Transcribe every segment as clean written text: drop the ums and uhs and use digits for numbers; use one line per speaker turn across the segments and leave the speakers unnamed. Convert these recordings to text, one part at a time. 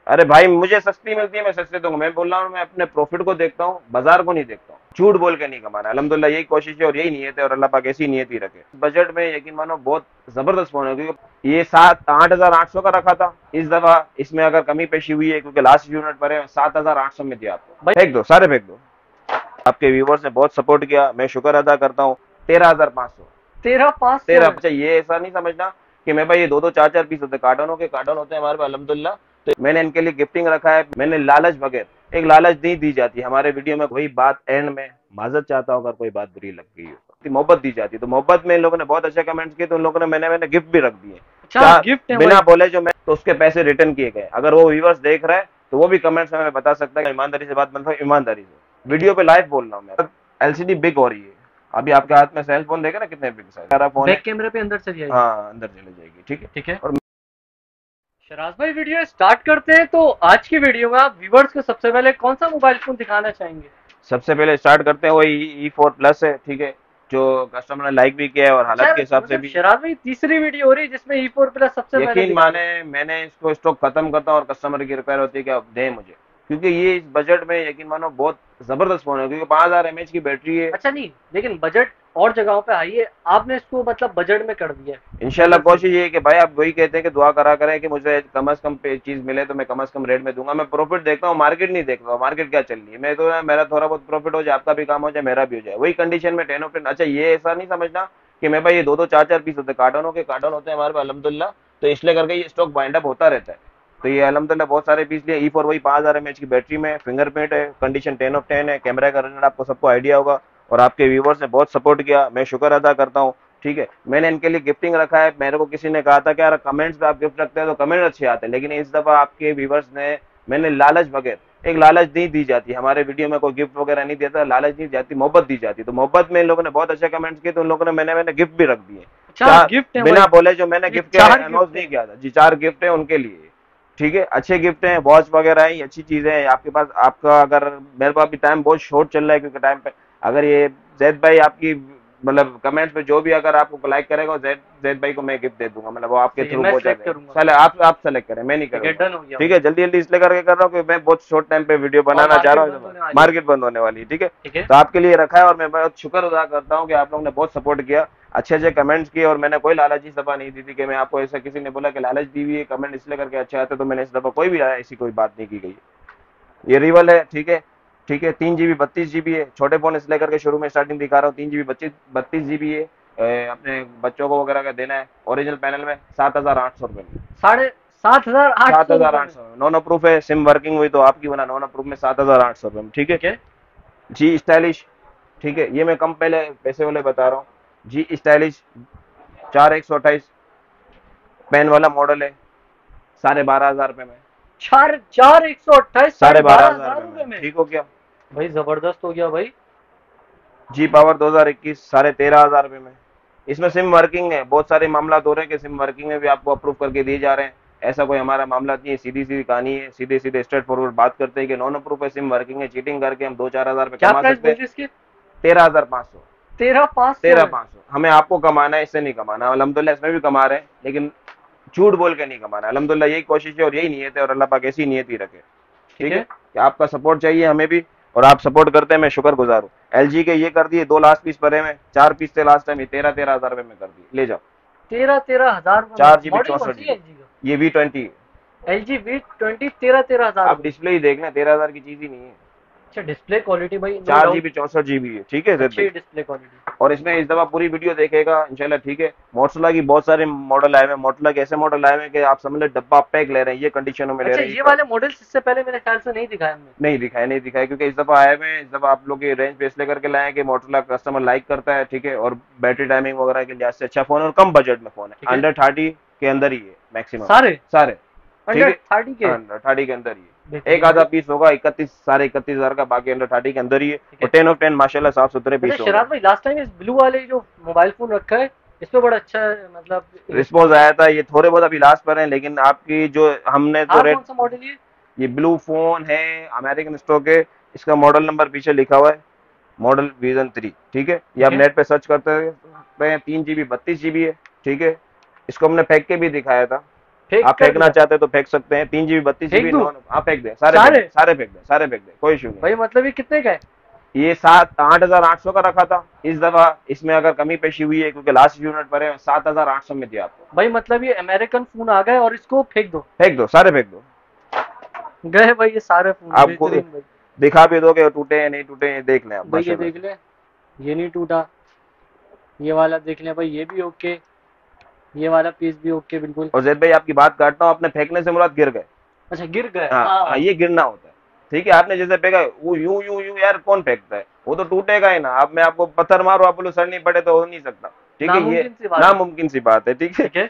अरे भाई मुझे सस्ती मिलती है, मैं सस्ते दूंगा। मैं बोल रहा हूँ, मैं अपने प्रॉफिट को देखता हूँ, बाजार को नहीं देखता हूँ। झूठ बोल के नहीं कमाना। अल्हम्दुलिल्लाह यही कोशिश है और यही नीयत है, और अल्लाह पाक ऐसी नीयत ही रखे। बजट में यकीन मानो बहुत जबरदस्त फोन है, क्योंकि ये 7-8,800 का रखा था। इस दफा इसमें अगर कमी पेशी हुई है, क्योंकि लास्ट यूनिट पर है, 7,800 में दिया आपको। फेंक दो, सारे फेंक दो। आपके व्यूवर्स ने बहुत सपोर्ट किया, मैं शुक्र अदा करता हूँ। 13,500।
13,500
तेरह
में।
अच्छा, ये ऐसा नहीं समझना कि मैं भाई ये दो दो चार चार पीस होते, कार्टनों के कार्टन होते हैं हमारे पास अल्हम्दुलिल्लाह। तो मैंने इनके लिए गिफ्टिंग रखा है, मैंने लालच बगैर, एक लालच नहीं दी जाती हमारे वीडियो में। वही बात एंड में माजत चाहता हूँ अगर कोई बात बुरी लग गई हो, मोहब्बत दी जाती है। तो मोहब्बत में इन लोगों ने बहुत अच्छे कमेंट्स किए, तो उन लोगों ने मैंने गिफ्ट भी रख दिए।
अच्छा,
चार
गिफ्ट है भाई।
बिना बोले जो मैं, तो उसके पैसे रिटर्न किए गए। अगर वो व्यूवर्स देख रहे हैं तो वो भी कमेंट्स में हमें बता सकता है। ईमानदारी से बात बनता है, ईमानदारी से वीडियो पे लाइव बोल रहा हूँ मैं। एलसीडी बिग हो रही है। अभी आपके हाथ में सेल फोन देखे ना कितने बिग साइज फोन है।
बैक कैमरे पे अंदर चली जाएगी।
हाँ अंदर चले जाएगी, ठीक है।
ठीक है।
और
शराज भाई, वीडियो स्टार्ट करते हैं। तो आज की वीडियो में आप व्यूवर्स को सबसे पहले कौन सा मोबाइल फोन दिखाना चाहेंगे?
सबसे पहले स्टार्ट करते हैं, वही E4 प्लस है, ठीक है, जो कस्टमर ने लाइक भी किया है और हालत
अच्छा,
के हिसाब से
मतलब
भी।
शराज भाई तीसरी वीडियो हो रही है जिसमें E4 प्लस सबसे पहले
यकीन
दिखा रहे
माने, मैंने इसको स्टॉक खत्म करता हूँ और कस्टमर की रिक्वायर होती है कि अब दें मुझे, क्योंकि ये इस बजट में यकीन मानो बहुत जबरदस्त फोन है, क्योंकि 5000 mAh की बैटरी है।
अच्छा नहीं, लेकिन बजट और जगहों पे हाई है, आपने इसको मतलब बजट में कर दिया है।
इंशाल्लाह
पहले से।
कोशिश ये है कि भाई आप वही कहते हैं कि दुआ करा करें कि मुझे कम से कम चीज मिले, तो मैं कम से कम रेट में दूंगा। मैं प्रॉफिट देखता हूँ, मार्केट नहीं देखता हूँ मार्केट क्या चल रही है। मैं तो मेरा थोड़ा बहुत प्रॉफिट हो जाए, आपका भी काम हो जाए, मेरा भी हो जाए, वही कंडीशन में 10 ऑफ 10। अच्छा, ये ऐसा नहीं समझना कि मैं भाई ये दो दो चार चार पीस होते, कार्टनों के कार्टन होते हैं हमारे पास अल्हम्दुलिल्लाह। तो इसलिए करके ये स्टॉक बाइंड अप होता रहता है। तो ये अल्हम्दुलिल्लाह बहुत सारे पीस लिए। E4 वही 5000 mAh की बैटरी में, फिंगरप्रिंट है, कंडीशन 10 ऑफ 10 है, कैमरा का रिजल्ट आपको सबको आइडिया होगा। और आपके व्यूवर्स ने बहुत सपोर्ट किया, मैं शुक्र अदा करता हूँ, ठीक है। मैंने इनके लिए गिफ्टिंग रखा है। मेरे को किसी ने कहा था कि यार कमेंट्स पे आप गिफ्ट रखते हैं तो कमेंट अच्छे आते हैं, लेकिन इस दफा आपके व्यूवर्स ने, मैंने लालच बगैर, एक लालच नहीं दी जाती हमारे वीडियो में, कोई गिफ्ट वगैरह नहीं देता, लालच नहीं जाती, मोहब्बत दी जाती। तो मोहब्बत में इन लोगों ने बहुत अच्छे कमेंट्स किए, तो उन लोगों ने मैंने गिफ्ट भी रख दिए।
अच्छा,
चार
गिफ्ट है भाई।
बिना बोले जो मैंने
ये
गिफ्ट के
4 गिफ्ट
अनाउंस
है।
नहीं किया था जी, 4 गिफ्ट है उनके लिए, ठीक है। अच्छे गिफ्ट हैं, वॉच वगैरह है, अच्छी चीजें हैं आपके पास। आपका अगर, मेरे पास भी टाइम बहुत शॉर्ट चल रहा है, क्योंकि टाइम पे अगर ये जैद भाई आपकी मतलब कमेंट्स पे जो भी अगर आपको लाइक करेगा, जैद जैद भाई को मैं गिफ्ट दे दूंगा, मतलब वो आपके
सही है,
थ्रू
मैं
पहुंचा
सिलेक्ट
देगा।
करूंगा।
चले आप सेलेक्ट करें, मैं नहीं
ठीक है,
करूंगा।
डन हो गया
ठीक
भाई।
है, जल्दी जल्दी इसलिए करके कर रहा हूँ कि मैं बहुत शॉर्ट टाइम पे वीडियो
और
बनाना चाह
मार्केट
रहा
बंद
हूँ,
होने वाली है।
मार्केट बंद होने वाली है, ठीक है।
ठीक है।
तो आपके लिए रखा है, और मैं बहुत शुक्र अदा करता हूँ कि आप लोगों ने बहुत सपोर्ट किया, अच्छे अच्छे कमेंट्स किए। और मैंने कोई लालची सभा नहीं दी थी कि मैं आपको, ऐसा किसी ने बोला कि लालच दी हुई है कमेंट इसलिए करके अच्छे आते, तो मैंने इस दफा कोई भी ऐसी कोई बात नहीं की गई। ये रिवल है, ठीक है, ठीक है। 3 GB 32 GB है, छोटे फोन इसलिए करके शुरू में स्टार्टिंग दिखा रहा हूँ। 3 GB 32 GB है। अपने बच्चों को वगैरह का देना है। ओरिजिनल पैनल में 7,800 रुपए में।
7,800
सात हजार
रुपए
आठ
में।
सौ नॉन अप्रूफ है, सिम वर्किंग हुई तो आपकी बना, नॉन अप्रूफ में 7,800 रुपए में, ठीक है।
ठीक है।
जी स्टाइलिश, ठीक है, ये मैं कम पहले पैसे वाले बता रहा हूँ। जी स्टाइलिश 4128 पेन वाला मॉडल है, 12,500 रुपए में।
चार चार 128, साढ़े
साढ़े बारह
बारह
हजार
हजार
रुपए
रुपए
में,
में।
ठीक हो गया।
भाई जबरदस्त हो गया भाई।
जी पावर 2021 13,500 रुपए में। इसमें सिम वर्किंग है, बहुत सारे मामला हो रहे हैं कि सिम वर्किंग में भी आपको अप्रूव करके दिए जा रहे हैं। ऐसा कोई हमारा मामला नहीं है, सीधी सीधी कहानी है, सीधे सीधे स्ट्रेट फॉरवर्ड बात करते हैं कि नॉन अप्रूव है, सिम वर्किंग है, चीटिंग करके हम 2-4 हजार रुपए
क्या
कमा
प्राइस
सकते
बोल
हैं।
रहे इसके?
13,500।
13,500
तेरह
में।
पाँच सौ हमें आपको कमाना है, इससे नहीं कमाना। अल्हम्दुलिल्लाह इसमें भी कमा रहे हैं, लेकिन झूठ बोल के नहीं कमाना। अल्हम्दुलिल्लाह यही कोशिश है और यही नीयत है, और अल्लाह पाक ऐसी नीयत ही रखे,
ठीक
ठीक है।
है।
कि आपका सपोर्ट चाहिए हमें भी, और आप सपोर्ट करते हैं, मैं शुक्रगुजार हूँ। LG के ये कर दिए, 2 लास्ट पीस पड़े हुए, 4 पीस थे लास्ट टाइम, ये 13-13 हजार रुपए में कर दिए, ले जाओ।
13,13 हजार रुपए में।
4 GB
मॉडल कौन
64
सी है
जीबी
एलजी का?
ये V20।
एलजी V20 13,13 हजार
आप
रुपए में।
डिस्प्ले ही देख लें, 13,000 की चीज ही नहीं है।
अच्छा, डिस्प्ले क्वालिटी भाई नो
चार
डाउट।
जीबी 64 GB है, ठीक है जैद
अच्छी
भाई।
Display quality.
और इसमें इस दफा पूरी वीडियो देखेगा इंशाल्लाह, ठीक है। मोटरोला की बहुत सारे मॉडल आए हुए हैं, मोटरोला के ऐसे मॉडल आए हुए हैं कि आप समझ ले डब्बा पैक ले रहे हैं, ये कंडीशनों में ले
अच्छा,
रहे हैं
ये
ये।
वाले मॉडल्स इससे पहले मेरे ख्याल से नहीं दिखाए हमने।
नहीं दिखाए, क्योंकि इस दफा आए हुए हैं, इस दफा आप लोग की रेंज पे इसलिए करके लाए हैं कि मोटरोला कस्टमर लाइक करता है, ठीक है। और बैटरी टाइमिंग वगैरह के लिहाज से अच्छा फोन है, और कम बजट में फोन है,
ठीक है।
अंडर 30 के अंदर ही है मैक्सिमम।
सारे
सारे, ठीक
अंडर
है,
30 के।
अंडर 30 के अंदर ही है। एक
बेहतरीन
आधा
भाई।
पीस होगा 31-31,500 का, बाकी अंडर 30 के अंदर ही है।
ठीक
और
है।
10 ऑफ 10 माशाल्लाह साफ सुथरे
अच्छा
पीस होंगे।
शराब भाई, लास्ट टाइम इस ब्लू वाले जो मोबाइल फोन रखा है, इस पे बड़ा अच्छा मतलब
रिस्पॉन्स आया था, ये थोड़े बहुत अभी लास्ट पर हैं, लेकिन आपकी जो हमने तो
था
रेट,
कौन सा मॉडल
ये ब्लू फोन है, अमेरिकन स्टॉक है। इसका मॉडल नंबर पीछे लिखा हुआ है, मॉडल विजन 3, ठीक है। ये
ठीक
आप
है।
नेट पे सर्च करते हैं। 3 GB 32 GB है, ठीक है। इसको हमने फेंक के भी दिखाया था,
फेंक
आप
कर
फेंकना
दिया?
चाहते हैं तो फेंक सकते हैं। 3 GB 32 GB
फेंक दूं?
आप फेंक दें, सारे
सारे?
सारे फेंक दें, सारे फेंक दें, कोई इशू नहीं।
भाई मतलब ये कितने का है?
ये 7 8,800 का रखा था। इस दफा इसमें अगर कमी पेशी हुई है क्योंकि लास्ट यूनिट पर है, 7,800 में दिया आपको।
भाई मतलब ये अमेरिकन फोन आ गए और इसको फेंक दो?
फेंक दो, सारे फेंक दो।
गए भाई ये सारे फोन,
आपको
बेहतरीन भाई।
दिखा भी दोगे टूटे हैं नहीं टूटे हैं, देख लें आप
भाई ये
माशाल्लाह
देख
से।
ले, ये नहीं टूटा। ये वाला देख ले भाई, ये भी ओके। ये वाला पीस भी ओके बिल्कुल।
और जैद भाई आपकी बात काटता हूँ, आपने फेंकने से मुराद गिर गए।
अच्छा गिर गए,
हाँ हाँ,
हाँ।
ये गिरना होता है। ठीक है, आपने जैसे फेंका वो यूं यूं यूं, यार कौन फेंकता है, वो तो टूटेगा ही ना। अब मैं आपको पत्थर मारो, आप बोलो सर नहीं पड़े, तो हो नहीं सकता। ठीक है, ये
नामुमकिन सी बात है।
नामुमकिन सी बात है। ठीक है,
ठीक है।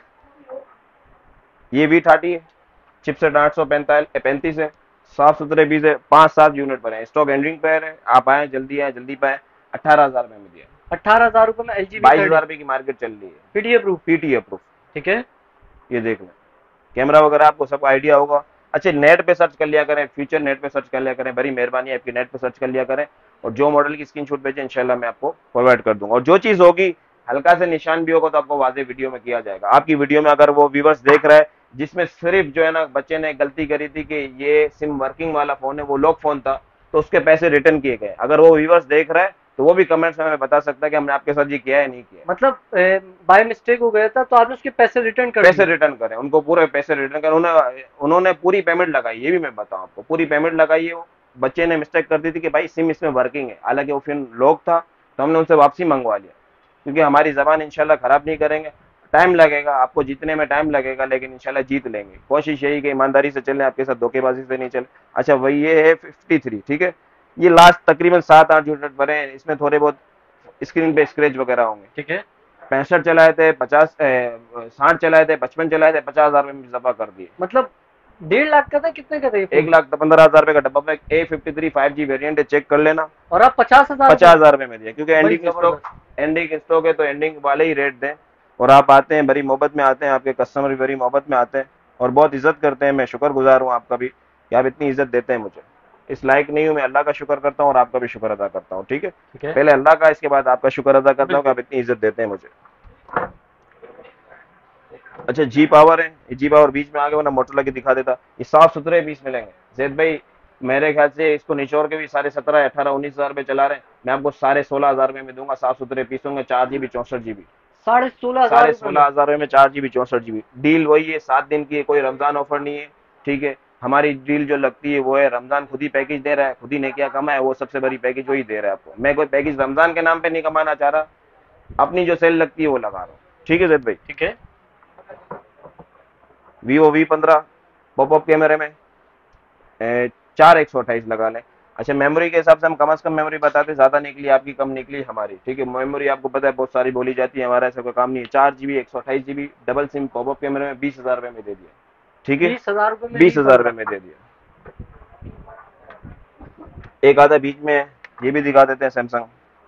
ये V30 है, चिपसेट 835 है, साफ सुथरे पीस है, 5 7 यूनिट पर है, स्टॉक एंडिंग पर है। आप आए जल्दी पाए। 18,000 में दिया।
18,000 रुपए में LG V30?
22,000 की मार्केट चल रही है।
PDA proof?
PTA proof.
ठीक है।
ये देख लें, कैमरा वगैरह आपको सब आइडिया होगा। अच्छा, नेट पे सर्च कर लिया करें, फ्यूचर नेट पे सर्च कर लिया करें, बड़ी मेहरबानी आपकी, नेट पे सर्च कर लिया करें। और जो मॉडल की स्क्रीनशॉट भेजे इंशाल्लाह मैं आपको प्रोवाइड कर दूंगा। और जो चीज होगी हल्का से निशान भी होगा तो आपको वाजे वीडियो में किया जाएगा। आपकी वीडियो में अगर वो व्यूवर्स देख रहा है जिसमें सिर्फ जो है ना बच्चे ने गलती करी थी कि ये सिम वर्किंग वाला फोन है, वो लॉक फोन था, तो उसके पैसे रिटर्न किए गए, अगर वो व्यूवर्स देख रहा है तो वो भी कमेंट्स में हमें बता सकता है कि हमने आपके साथ ये किया है नहीं किया।
मतलब बाय मिस्टेक हो गया था तो आपने उसके पैसे रिटर्न कर
पैसे
दिए?
रिटर्न करें, उनको पूरे पैसे रिटर्न करें। उन्होंने पूरी पेमेंट लगाई, ये भी मैं बताऊं आपको, पूरी पेमेंट लगाई है। वो बच्चे ने मिस्टेक कर दी थी कि भाई सिम इसमें वर्किंग है, हालांकि वो फिर लॉक था, तो हमने उनसे वापसी मंगवा लिया। क्योंकि हमारी जबान इंशाल्लाह खराब नहीं करेंगे। टाइम लगेगा, आपको जीतने में टाइम लगेगा, लेकिन इंशाल्लाह जीत लेंगे। कोशिश यही कि ईमानदारी से चलें, आपके साथ धोखेबाजी से नहीं चले। अच्छा, वही ये है 53। ठीक है, ये लास्ट तकरीबन 7 8 यूनिट भरे हैं, इसमें थोड़े बहुत स्क्रीन पे स्क्रैच वगैरह होंगे।
ठीक है।
65 चलाए थे, 60 चलाए थे, 55 चलाए थे, 50,000 में इजाफा कर दिए।
मतलब 1.5 लाख का था, कितने का था ये फोन?
1,15,000 रुपए का डब्बा पैक, A53 5G वेरिएंट है, चेक कर लेना।
और आप 50,000 रुपए?
50,000 रुपए में दिया, क्योंकि
भाई
एंडिंग स्टॉक है तो एंडिंग वाले ही रेट दें। और आप आते हैं बड़ी मोहब्बत में आते हैं, आपके कस्टमर भी बड़ी मोहब्बत में आते हैं और बहुत इज्जत करते हैं। मैं शुक्रगुजार हूँ आपका भी कि आप इतनी इज्जत देते हैं मुझे। इस लायक नहीं हूँ, मैं अल्लाह का शुक्र करता हूँ और आपका भी शुक्र अदा करता हूँ। ठीक है,
ठीक है।
पहले अल्लाह का, इसके बाद आपका शुक्र अदा करता हूँ कि आप
बिल्कुल।
इतनी इज्जत देते हैं मुझे। अच्छा, जी पावर है, ये जी पावर बीच में आ गया, वरना मोटरला की दिखा देता। ये साफ सुथरे पीस मिलेंगे जैद भाई। मेरे ख्याल से इसको निचोड़ के भी साढ़े 17 18 19,000 रुपए चला रहे हैं, मैं आपको साढ़े 16,000 रुपए में दूंगा। साफ सुथरे पीस होंगे, 4 GB 64 GB।
16,500
साढ़े
रुपए में?
16,000 रुपए में 4 GB 64 GB। डील वही है, 7 दिन की है, कोई रमजान ऑफर नहीं है। ठीक है, हमारी डील जो लगती है वो है, रमजान खुद ही पैकेज दे रहा है, खुद ही ने क्या कमा है, वो सबसे बड़ी पैकेज वही दे रहा है आपको। मैं कोई पैकेज रमजान के नाम पे नहीं कमाना चाह रहा, अपनी जो सेल लगती है वो लगा रहा हूँ। ठीक है जैद भाई।
ठीक है।
Vivo V15 पॉपअप कैमरे में 4 128 लगा लें। अच्छा, मेमोरी के हिसाब से हम कम से कम मेमोरी बताते, ज्यादा निकली आपकी, कम निकली हमारी। ठीक है, मेमोरी आपको पता है बहुत सारी बोली जाती है, हमारा ऐसा कोई काम नहीं है। 4 GB 128 GB double sim popup कैमरे में 20,000 रुपए में दे दिया। ठीक है,
20,000 रुपए में?
20,000 रुपए में दे दिया। एक आधा बीच में है, ये भी दिखा देते हैं सैमसंग।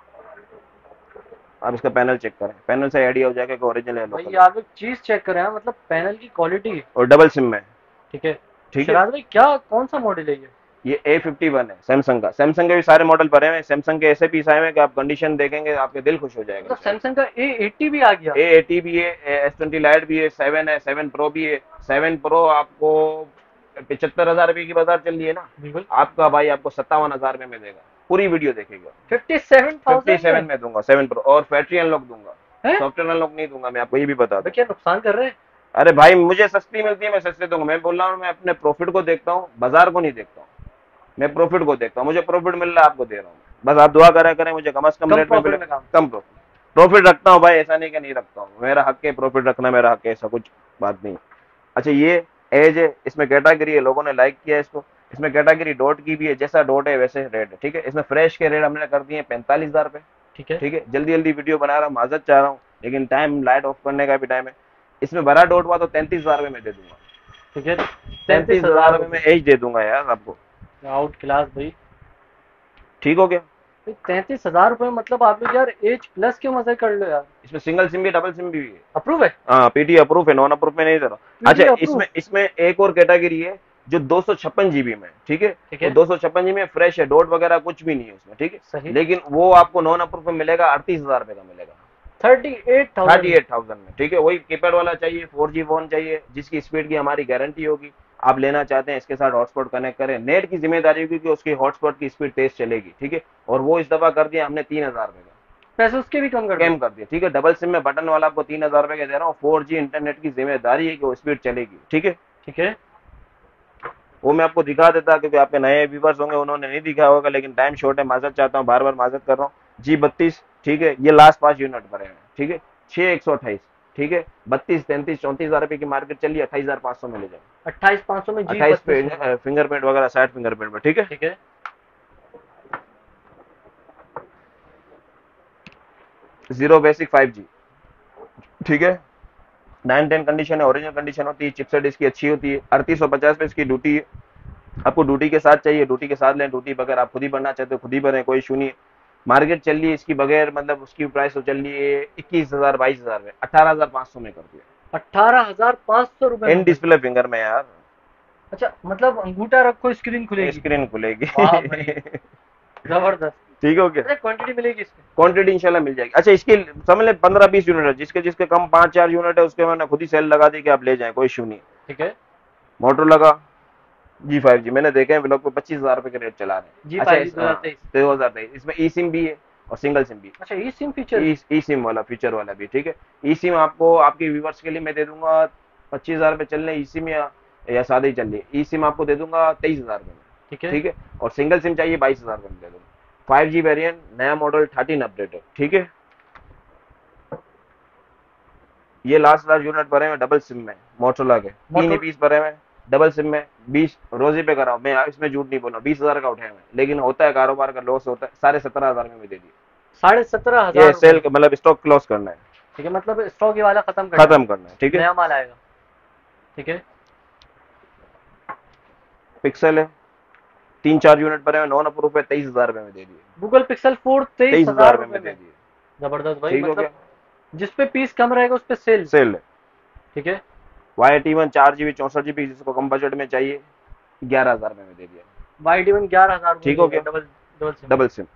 आप इसका पैनल चेक करें, पैनल से आइडिया हो जाएगा कि ओरिजिनल है
भाई
लोकल।
आप एक चीज चेक करें, मतलब पैनल की क्वालिटी।
और डबल सिम में।
ठीक है।
ठीक है,
शराज भाई क्या, कौन सा मॉडल है
ये A51 है सैमसंग का। सैमसंग के भी सारे मॉडल भरे हुए हैं, सैमसंग के ऐसे पीस आए हुए हैं कि आप कंडीशन देखेंगे आपके दिल खुश हो जाएगा।
मतलब सैमसंग का A80 भी आ गया?
A80 भी है, S20 लाइट भी है, 7 है, 7 प्रो भी है। 7 प्रो आपको 75,000 रुपए की बाजार चल रही है ना,
बिल्कुल।
आपका भाई आपको 57,000 रुपए में देगा। पूरी वीडियो देखेगा।
57,000
में दूंगा 7 प्रो, और फैक्ट्री अनलॉक दूंगा,
है?
सॉफ्टवेयर अनलॉक नहीं दूंगा, मैं आपको ये भी बता दूं।
क्या नुकसान कर रहे हैं?
अरे भाई, मुझे सस्ती मिलती है, मैं सस्ते दूंगा। मैं बोल रहा हूँ, मैं अपने प्रॉफिट को देखता हूँ, बाजार को नहीं देखता हूँ। मैं प्रॉफिट को देखता हूँ, मुझे प्रॉफिट मिल रहा है, आपको दे रहा हूँ। बस आप दुआ करा करें मुझे कम से कम रेट में मिले। कम प्रॉफिट रखता हूँ भाई, ऐसा नहीं कि नहीं रखता हूँ, मेरा हक है प्रॉफिट रखना, मेरा हक है, ऐसा कुछ बात नहीं। अच्छा, ये एज है, इसमें कैटेगरी है, लोगों ने लाइक किया इसको। इसमें कैटेगरी डॉट की भी है, जैसा डॉट है वैसे रेट है। ठीक है, इसमें फ्रेश के रेट हमने कर दिए 45,000 रुपए।
ठीक है।
ठीक है, जल्दी जल्दी वीडियो बना रहा हूँ, माजरत चाह रहा हूँ, लेकिन टाइम लाइट ऑफ करने का भी टाइम है। इसमें बड़ा डॉट हुआ तो 33,000 रुपए में दे दूंगा।
ठीक है,
33,000 रुपए में एज दे दूंगा यार आपको।
आउट क्लास भाई।
ठीक हो गया।
33,000 रुपए मतलब आप लोग यार H प्लस के मजे कर लो यार।
इसमें सिंगल सिम भी डबल सिम भी है।
अप्रूव है?
हाँ, पीटी अप्रूव है, नॉन अप्रूव में नहीं दे रहा। अच्छा, इसमें एक और कैटेगरी है जो 256 GB में। ठीक है,
ठीक है।
256 GB में फ्रेश है, डॉट वगैरह कुछ भी नहीं है उसमें। ठीक है,
सही।
लेकिन वो आपको नॉन अप्रूव में मिलेगा 38,000 रुपए का मिलेगा।
38,000
38,000 में, ठीक है। वही कीपैड वाला चाहिए, 4G फोन चाहिए जिसकी स्पीड की हमारी गारंटी होगी। आप लेना चाहते हैं इसके साथ हॉटस्पॉट कनेक्ट करें, नेट की जिम्मेदारी होगी कि उसकी हॉटस्पॉट की स्पीड तेज चलेगी, ठीक है। और वो इस दफा कर दिया हमने 3,000 रुपए का,
पैसे उसके भी कम कर दिए।
कैम कर दिया, ठीक है। डबल सिम में बटन वाला आपको 3,000 रुपए का दे रहा हूँ। 4G इंटरनेट की जिम्मेदारी है कि वो स्पीड चलेगी, ठीक है।
ठीक है।
वो मैं आपको दिखा देता क्योंकि आपके नए व्यूवर्स होंगे, उन्होंने नहीं दिखा होगा, लेकिन टाइम शॉर्ट है, माजरत चाहता हूँ, बार बार माजरत कर रहा हूँ। G32, ठीक है, ये लास्ट 5 यूनिट भरे हैं, ठीक है। 6,128, ठीक है। 32, 33, 34,000 रुपए की मार्केट चलिए, 28,500 में ले जाए।
28,500 में
अट्ठाईस पे
G32
फिंगरप्रिंट वगैरह, 60 फिंगरप्रिंट पर, ठीक है।
ठीक है।
जीरो बेसिक 5G, ठीक है। 9-10 कंडीशन है, ओरिजिनल कंडीशन होती है, चिपसेट इसकी अच्छी होती है। 3850 पे इसकी ड्यूटी है। आपको ड्यूटी के साथ चाहिए, ड्यूटी के साथ लें, ड्यूटी बगैर आप खुद ही भरना चाहते हो खुद ही भरें, कोई इशू नहीं है। मार्केट चल रही है इसकी बगैर, मतलब उसकी प्राइस तो चल रही है 21,000, 22,000 में, 18,500 में कर दिया।
18,500 रुपए
इन
में कर
डिस्प्ले फिंगर में यार,
दिया। अच्छा, मतलब अंगूठा रखो स्क्रीन खुलेगी।
स्क्रीन खुलेगी।
वाह भाई, जबरदस्त।
ठीक हो गया।
अच्छा, क्वांटिटी मिलेगी इसमें?
क्वांटिटी इंशाल्लाह मिल जाएगी। अच्छा, इसकी समझ ले 15-20 यूनिट है, जिसके जिसके कम 5-4 यूनिट है उसके मैंने खुद ही सेल लगा दी कि आप ले जाएं, कोई इशू नहीं।
ठीक है।
मोटर लगा G5G मैंने देखे हैं ब्लॉग पे 25,000 रुपए के रेट चला रहे हैं। अच्छा,
G5 2023।
2023 इसमें ई सिम भी है और सिंगल सिम भी है।
अच्छा, ये सिम फीचर।
ई सिम वाला फीचर वाला भी, ठीक है। ई सिम आपको आपके व्यूवर्स के लिए मैं दे दूंगा 25,000 रुपए चल रहे ई सिम, या सादे ही चल रही है। ई सिम आपको दे दूंगा 23,000 रुपए में,
ठीक है।
ठीक है। और सिंगल सिम चाहिए 22,000 रुपए में दे दूंगा। 5G वेरिएंट, नया मॉडल, 13 अपडेट है, ठीक है। ये लास्ट यूनिट भरे हुए डबल सिम में, मोटरोला के 3 पीस भरे हुए डबल सिम में। 20 रोजे पे कराओ, मैं इसमें झूठ नहीं बोल रहा, 20,000 का उठाया मैं, लेकिन होता है कारोबार का लॉस होता है। 17,500 में दे दिए।
17,500
ये सेल मतलब स्टॉक क्लोज करना है,
ठीक है, मतलब स्टॉक ये वाला खत्म
करना है, ठीक है।
नया माल आएगा, ठीक है।
पिक्सल है, 3-4 यूनिट भरे हुए, नॉन अप्रूव है, 23,000 रुपए में दे दिए।
गूगल पिक्सल 4
23,000
23,000
रुपए
रुपए
में दे
में।
दिए,
जबरदस्त भाई,
ठीक हो
मतलब
गया।
जिस पे पीस कम रहेगा उस पे सेल।
सेल है।
ठीक है।
Y81 4GB 64GB जिसको कम बजट में चाहिए, 11,000 रुपए में दे दिया,
Y81 11,000
ठीक हो गया।
Double double sim.
Double sim.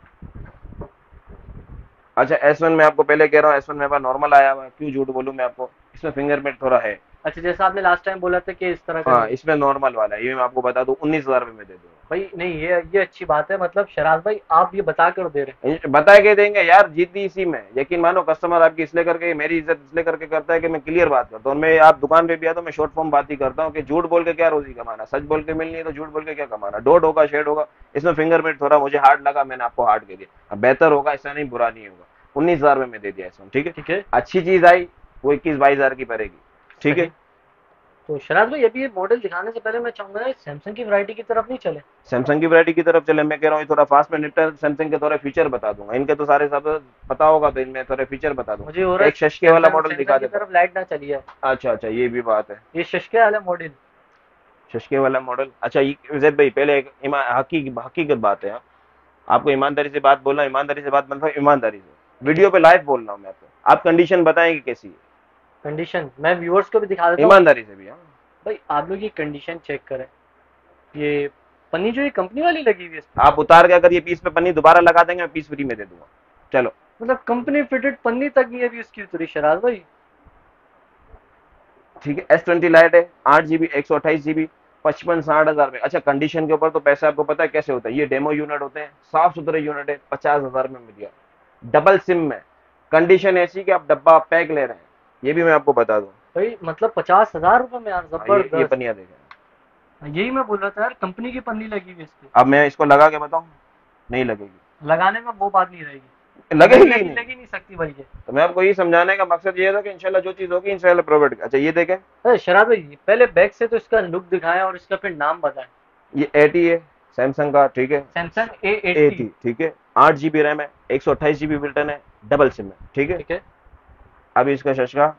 अच्छा, S1 में आपको पहले कह रहा हूँ, S1 मेरे पास नॉर्मल आया हुआ है, क्यों झूठ बोलूं मैं आपको, इसमें फिंगरप्रिंट थोड़ा है।
अच्छा, जैसा आपने लास्ट टाइम बोला था कि इस तरह का
हाँ,
नहीं।
इसमें नॉर्मल वाला है, ये मैं आपको बता दूं 19,000 रुपए में दे दूंगा।
भाई नहीं, ये अच्छी बात है, मतलब शराज भाई आप ये बता कर दे रहे
बता के देंगे यार, जीती इसी में। यकीन मानो, कस्टमर आपकी इसलिए करके, मेरी इज्जत इसलिए करके करता है कि मैं क्लियर बात करता हूँ। मैं आप दुकान पे भी आता हूँ, मैं शॉर्ट फॉर्म बात ही करता हूँ कि झूठ बोल के क्या रोजी कमाना, सच बोल के मिलनी है तो झूठ बोल के क्या कमाना। डॉट होगा, शेड होगा, इसमें फिंगरप्रिंट थोड़ा मुझे हार्ड लगा, मैंने आपको हार्ड कह दिया। अब बेहतर होगा, ऐसा नहीं, बुरा नहीं होगा। 19,000 में दे दिया इसमें, ठीक है।
ठीक है।
अच्छी चीज आई, वो 21-22,000 की पड़ेगी, ठीक है।
तो शराज भाई, अभी ये मॉडल दिखाने से पहले मैं चाहूंगा सैमसंग की वैरायटी की तरफ नहीं चले।
सैमसंग की वैरायटी की तरफ चले, मैं कह रहा हूँ थोड़ा फास्ट में निपटा। सैमसंग के थोड़े फीचर बता दूंगा, इनके तो सारे सब पता होगा, तो इनमें थोड़े फीचर बता दूंगा।
मुझे हो रहा है
एक शशके वाला मॉडल
सैमसंग
दिखा
की
देता
तरफ लाइट ना चली है।
हूँ। अच्छा अच्छा, ये भी बात है।
ये शशके वाला मॉडल।
शशके वाला मॉडल, अच्छा। जैद भाई, पहले एक हकीकत बात है, आपको ईमानदारी से बात बोलना, ईमानदारी से बात मतलब ईमानदारी से, वीडियो पे लाइव बोल रहा हूँ मैं आपको। आप कंडीशन बताएंगे कैसी है,
कंडीशन मैं व्यूअर्स को भी दिखा देता हूँ।
ईमानदारी से भी। हाँ
भाई, आप लोग ये कंडीशन चेक करें, ये पन्नी जो ये कंपनी वाली लगी हुई है इस पे।
आप उतार के अगर ये पीस पे पन्नी दोबारा लगा देंगे, मैं पीस फ्री में दे दूंगा। चलो,
मतलब कंपनी फिटेड पन्नी तक नहीं अभी उसकी उतरी शराज भाई।
ठीक है। S20 लाइट है, 8GB 128GB, 55-60,000 में। अच्छा, कंडीशन के ऊपर तो पैसे आपको पता है कैसे होता है, ये डेमो यूनिट होते हैं, साफ सुथरे यूनिट है। 50,000 में मिल गया डबल सिम में। कंडीशन ऐसी कि आप डब्बा पैक ले रहे हैं, ये भी मैं आपको बता दूं।
भाई मतलब 50,000 रुपए में यार,
ये
जबरदस्त।
पनिया देखें।
यही मैं बोल रहा था यार, कंपनी की पन्नी लगी हुई है इस पे।
अब मैं इसको लगा के बताऊं, नहीं लगेगी।
लगाने में वो बात नहीं रहेगी,
लगेगी
लगी नहीं सकती भाई ये।
तो मैं आपको ये समझाने का मकसद ये था कि इंशाल्लाह जो चीज होगी इंशाल्लाह प्रोवाइड। अच्छा, ये देखें,
अरे शराब भाई, पहले बैक से तो इसका लुक दिखाएं और इसका फिर नाम बताएं।
ये 80 है सैमसंग का, ठीक है।
Samsung A80।
80, ठीक है। 8GB रैम है, 128GB बिल्टन है, डबल सिम है, ठीक है।
ठीक है।
अभी इसका शशका,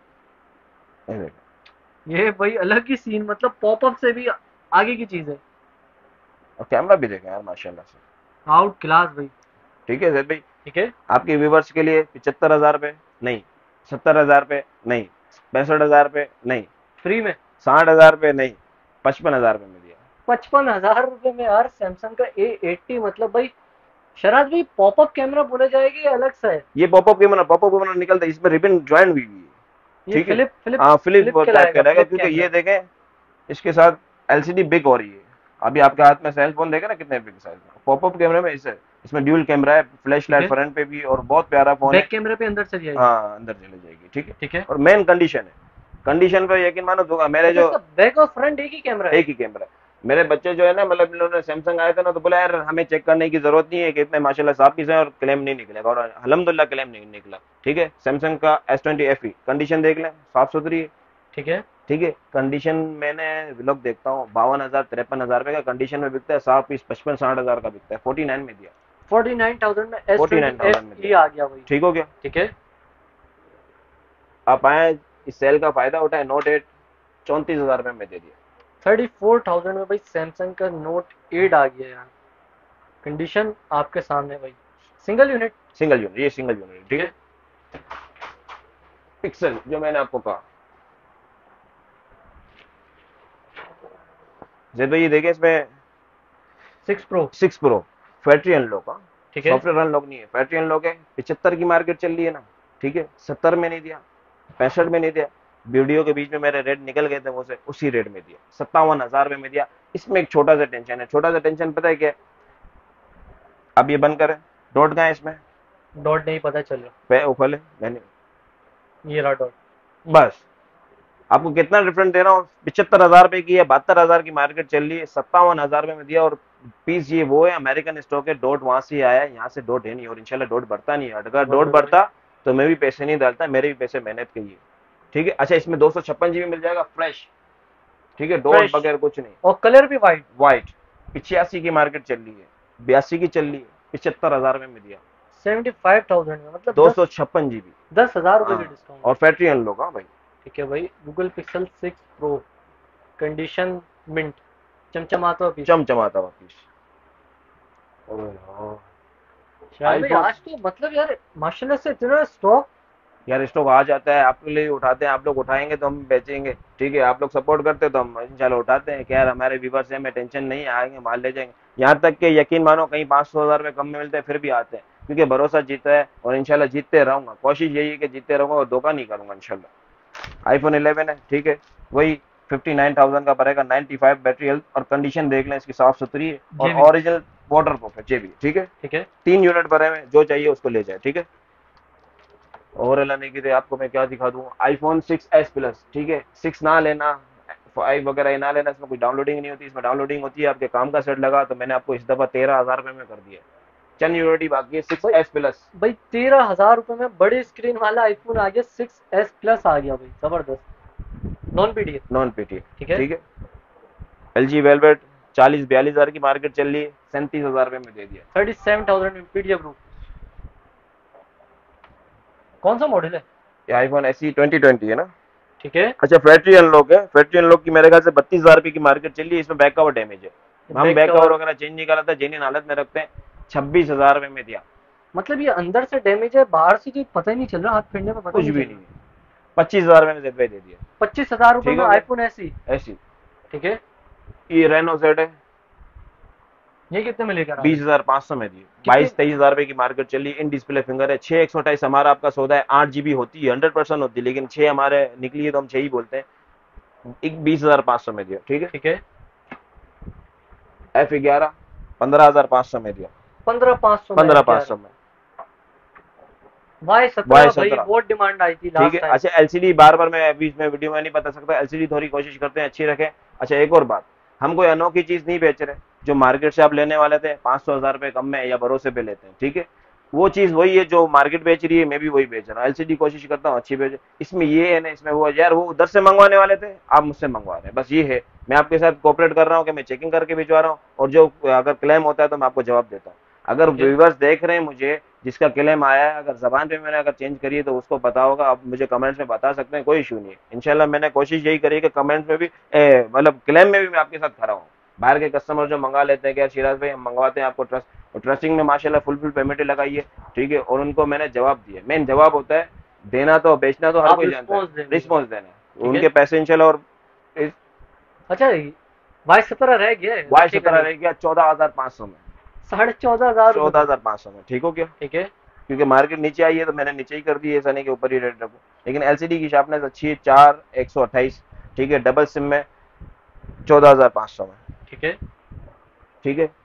ये भाई अलग ही सीन, मतलब पॉपअप से भी आगे की चीज है।
और कैमरा भी देखें यार, माशाल्लाह से,
आउट क्लास भाई।
ठीक है जैद भाई।
ठीक है।
आपके व्यूवर्स के लिए 75,000 रुपए नहीं, 70,000 रुपए नहीं, 65,000 रुपए नहीं,
फ्री में
60,000 रुपए नहीं, 55,000 रुपए में दिया।
55,000 रुपए में यार सैमसंग का A80, मतलब भाई शराज भाई पॉपअप कैमरा बोला जाएगा ये अलग सा है?
ये पॉपअप कैमरा निकलता है, इसमें रिबन ज्वाइन हुई हुई है,
ये
ठीक है।
फ्लिप फ्लिप
हाँ, फ्लिप
फ्लिप
टाइप
कहलाएगा,
कहलाएगा,
फ्लिप
क्योंकि
कैमरा।
ये देखें इसके साथ एलसीडी बिग हो रही है। अभी आपके हाथ में सेल फोन देखे ना कितने बिग साइज में, पॉपअप कैमरे में इसे, इसमें ड्यूल कैमरा है, फ्लैश
ठीक
लाइट
है।
फ्रंट पे भी, और बहुत प्यारा फोन
बैक
है।
कैमरे पे अंदर चली जाएगी।
हाँ, अंदर चली जाएगी, ठीक है।
ठीक है।
और मेन कंडीशन है, कंडीशन पे यकीन मानो दूंगा, मेरे
अच्छा,
जो
इसका बैक और फ्रंट एक ही कैमरा है?
एक ही कैमरा है। मेरे बच्चे जो है ना, मतलब इन लोगों ने सैमसंग आए थे ना, तो बोला यार हमें चेक करने की जरूरत नहीं है कि इतने माशाल्लाह साफ पीस है और क्लेम नहीं निकलेगा, और अल्हम्दुलिल्लाह क्लेम नहीं निकला, ठीक है। सैमसंग का S20 FE कंडीशन देख लें, साफ सुथरी है,
ठीक है।
ठीक है। कंडीशन मैंने व्लॉग देखता हूँ, 52,000 53,000 रुपए का कंडीशन में बिकता है, साफ पीस 55 60 हजार का बिकता है, 49 में दिया,
49,000 में एस ट्वेंटी
49,000
एफ
में
ई
दिया।
आ गया भाई।
ठीक हो गया।
ठीक है।
आप आए, इस सेल का फायदा उठाए, Note 8 34,000 रुपए में दे दिया।
34,000 में भाई सैमसंग का नोट 8 आ गया यार। कंडीशन आपके सामने भाई। Single unit.
सिंगल यूनिट, ये सिंगल यूनिट,
ठीक
ठीक है।
है।
पिक्सल जो मैंने आपको कहा, जैसे ये देखिए इसमें
6 प्रो।
6 प्रो फैक्ट्री अनलॉक का,
ठीक है।
सॉफ्टवेयर अनलॉक नहीं है, फैक्ट्री अनलॉक है। 75 की मार्केट चल रही है ना, ठीक है, 70 में नहीं दिया, 65 में नहीं दिया, वीडियो के बीच में मेरे रेट निकल गए थे, मुझे उसी रेट में दिया, 57,000 रुपए में दिया। इसमें एक छोटा सा टेंशन है, छोटा सा टेंशन पता है क्या है? अब ये बंद करें, डॉट का है इसमें,
डॉट नहीं पता चल रहा।
पे ऊपर है मैंने,
ये रहा डॉट।
बस आपको कितना डिफरेंट दे रहा हूँ, 75,000 रुपए की है, 72,000 की मार्केट चल रही है, 57,000 रुपए में दिया। और पीस ये वो है, अमेरिकन स्टॉक है, डॉट वहां से आया है, यहाँ से डॉट है नहीं, और इंशाल्लाह डॉट बढ़ता नहीं है, अगर डॉट बढ़ता तो मैं भी पैसे नहीं डालता, मेरे भी पैसे मेहनत के लिए, ठीक है। अच्छा, इसमें 256 GB मिल जाएगा फ्रेश, ठीक है, डॉट
फ्रेश
बगैर कुछ नहीं,
और कलर भी वाइट।
व्हाइट। 85 की मार्केट चल रही है, 82 की चल रही है, 75,000 रुपए में दिया,
75,000 में मतलब
256 GB।
10,000 रुपए
हाँ,
के डिस्काउंट।
और फैक्ट्री अनलॉक, हाँ भाई।
ठीक है भाई। Google Pixel 6 pro condition mint, चमचमाता हुआ पीस।
चमचमाता हुआ पीस।
शायद भाई
आईफोन,
आज तो मतलब यार माशाल्लाह से इतना स्टॉक।
यार स्टॉक आ जाता है, आपके लिए उठाते हैं, आप लोग उठाएंगे तो हम बेचेंगे, ठीक है। आप लोग सपोर्ट करते हैं तो हम इंशाल्लाह उठाते हैं, क्या यार हमारे व्यूवर्स हैं, हमें टेंशन नहीं है, आएंगे माल ले जाएंगे। यहाँ तक कि यकीन मानो कहीं 500,000 रुपये कम में मिलते हैं फिर भी आते हैं, क्योंकि भरोसा जीता है, और इंशाल्लाह जीतते रहूंगा, कोशिश यही है कि जीतते रहूंगा और धोखा नहीं करूंगा इंशाल्लाह। आईफोन 11 है, ठीक है, वही 59,000 का पड़ेगा, 95 बैटरी हेल्थ, और कंडीशन देख लें इसकी, साफ सुथरी है, और
जेबी।
ओरिजिनल वाटर प्रूफ है, जेबी, ठीक है।
ठीक है।
3 यूनिट भरे में, जो चाहिए उसको ले जाए, ठीक है। और लाने की आपको मैं क्या दिखा दूँ, आईफोन 6s प्लस, ठीक है, 6 ना लेना, 5 वगैरह ना लेना, इसमें कोई डाउनलोडिंग नहीं होती, इसमें डाउनलोडिंग होती है आपके काम का सेट लगा, तो मैंने आपको इस दफा 13,000 रुपए में कर दिया, चंद यूनिटी बाकी है, 6s प्लस।
भाई 13,000 रुपए में बड़े स्क्रीन वाला आईफोन आ गया, 6s प्लस आ गया भाई, जबरदस्त। Non PDF.
नॉन पीटी,
ठीक है।
ठीक है। LG वेलवेट 40 42 हजार की मार्केट चल रही है, 37,000 रुपए में दे दिया।
37,000 में पीडीएफ रूप। कौन सा मॉडल है?
ये आईफोन SE 2020 है ना।
ठीक है।
अच्छा, फैक्ट्री अनलॉक है, फैक्ट्री अनलॉक की मेरे ख्याल से 32,000 रुपए की मार्केट चल रही है, इसमें बैक कवर डैमेज है, हम
बैक
बैक कवर
कवर
वगैरह चेंज नहीं कराते, जेन्युइन हालत में रखते हैं, 26,000 रुपए में दिया।
मतलब ये अंदर से डैमेज है, बाहर से तो पता ही नहीं चल रहा, हाथ फेरने में पता
कुछ
नहीं
भी
चल
नहीं
रहा।
है, 25,000 रुपए में जेड दे दिया।
25,000 रुपए
ठीक
में
हो गया।
आईफोन ऐसी।
ऐसी
ठीक है।
ये रेनो सेट है,
ये कितने में लेकर आ रहे हैं?
20,500 में दी,
कितने?
22 23,000 रुपए की मार्केट चली। इन डिस्प्ले फिंगर है, 6 128 हमारा आपका सौदा है, 8 GB होती है, 100% होती है, लेकिन 6 हमारे निकली है तो हम 6 ही बोलते हैं। एक 20,500 में दिया, ठीक है।
ठीक है।
F11 15,500 में दिया,
15,500 में
15,500 में।
Y17 भाई
Y17,
बहुत डिमांड आई थी
ठीक
लास्ट
है।
टाइम।
अच्छा, LCD बार बार मैं अभी इसमें वीडियो में नहीं बता सकता, LCD थोड़ी कोशिश करते हैं अच्छी रखें। अच्छा, एक और बात, हम कोई अनोखी चीज नहीं बेच रहे, जो मार्केट से आप लेने वाले थे 500,000 रुपए कम में या भरोसे पे लेते हैं, ठीक है, वो चीज वही है जो मार्केट बेच रही है, मैं भी वही बेच रहा हूँ, LCD कोशिश करता हूँ अच्छी बेच। इसमें ये है ना, इसमें वो यार, वो उधर से मंगवाने वाले थे, आप मुझसे मंगवा रहे हैं, बस ये है। मैं आपके साथ कोऑपरेट कर रहा हूँ कि मैं चेकिंग करके भिजवा रहा हूँ, और जो अगर क्लेम होता है तो मैं आपको जवाब देता हूँ। अगर व्यूवर्स देख रहे हैं मुझे, जिसका क्लेम आया है, अगर जबान पे मैंने अगर चेंज करी है तो उसको पता होगा, आप मुझे कमेंट्स में बता सकते हैं, कोई इशू नहीं है। इंशाल्लाह मैंने कोशिश यही करी कि कमेंट्स में भी मतलब क्लेम में भी मैं आपके साथ खड़ा हूँ। बाहर के कस्टमर जो मंगा लेते हैं कि यार शिराज भाई हम मंगवाते हैं आपको ट्रस्ट, और ट्रस्टिंग में माशाल्लाह फुल पेमेंट लगाई है, ठीक है, और उनको मैंने जवाब दिया। मेन जवाब होता है, देना तो बेचना तो हर कोई जानता है, रिस्पॉन्स देना, उनके पैसे इंशाल्लाह। और
अच्छा Y17 रह गया है,
Y17 रह गया 14,500 में,
14,500 रुपए
चौदह
में।
हजार पाँच सौ में, ठीक हो गया।
ठीक है।
क्योंकि मार्केट नीचे आई है तो मैंने नीचे ही कर दी है, ऐसा नहीं कि ऊपर ही रेट रखो। लेकिन एलसीडी की शार्पनेस अच्छी है, 4/128, ठीक है, डबल सिम में 14,500 में,
ठीक है।
ठीक है।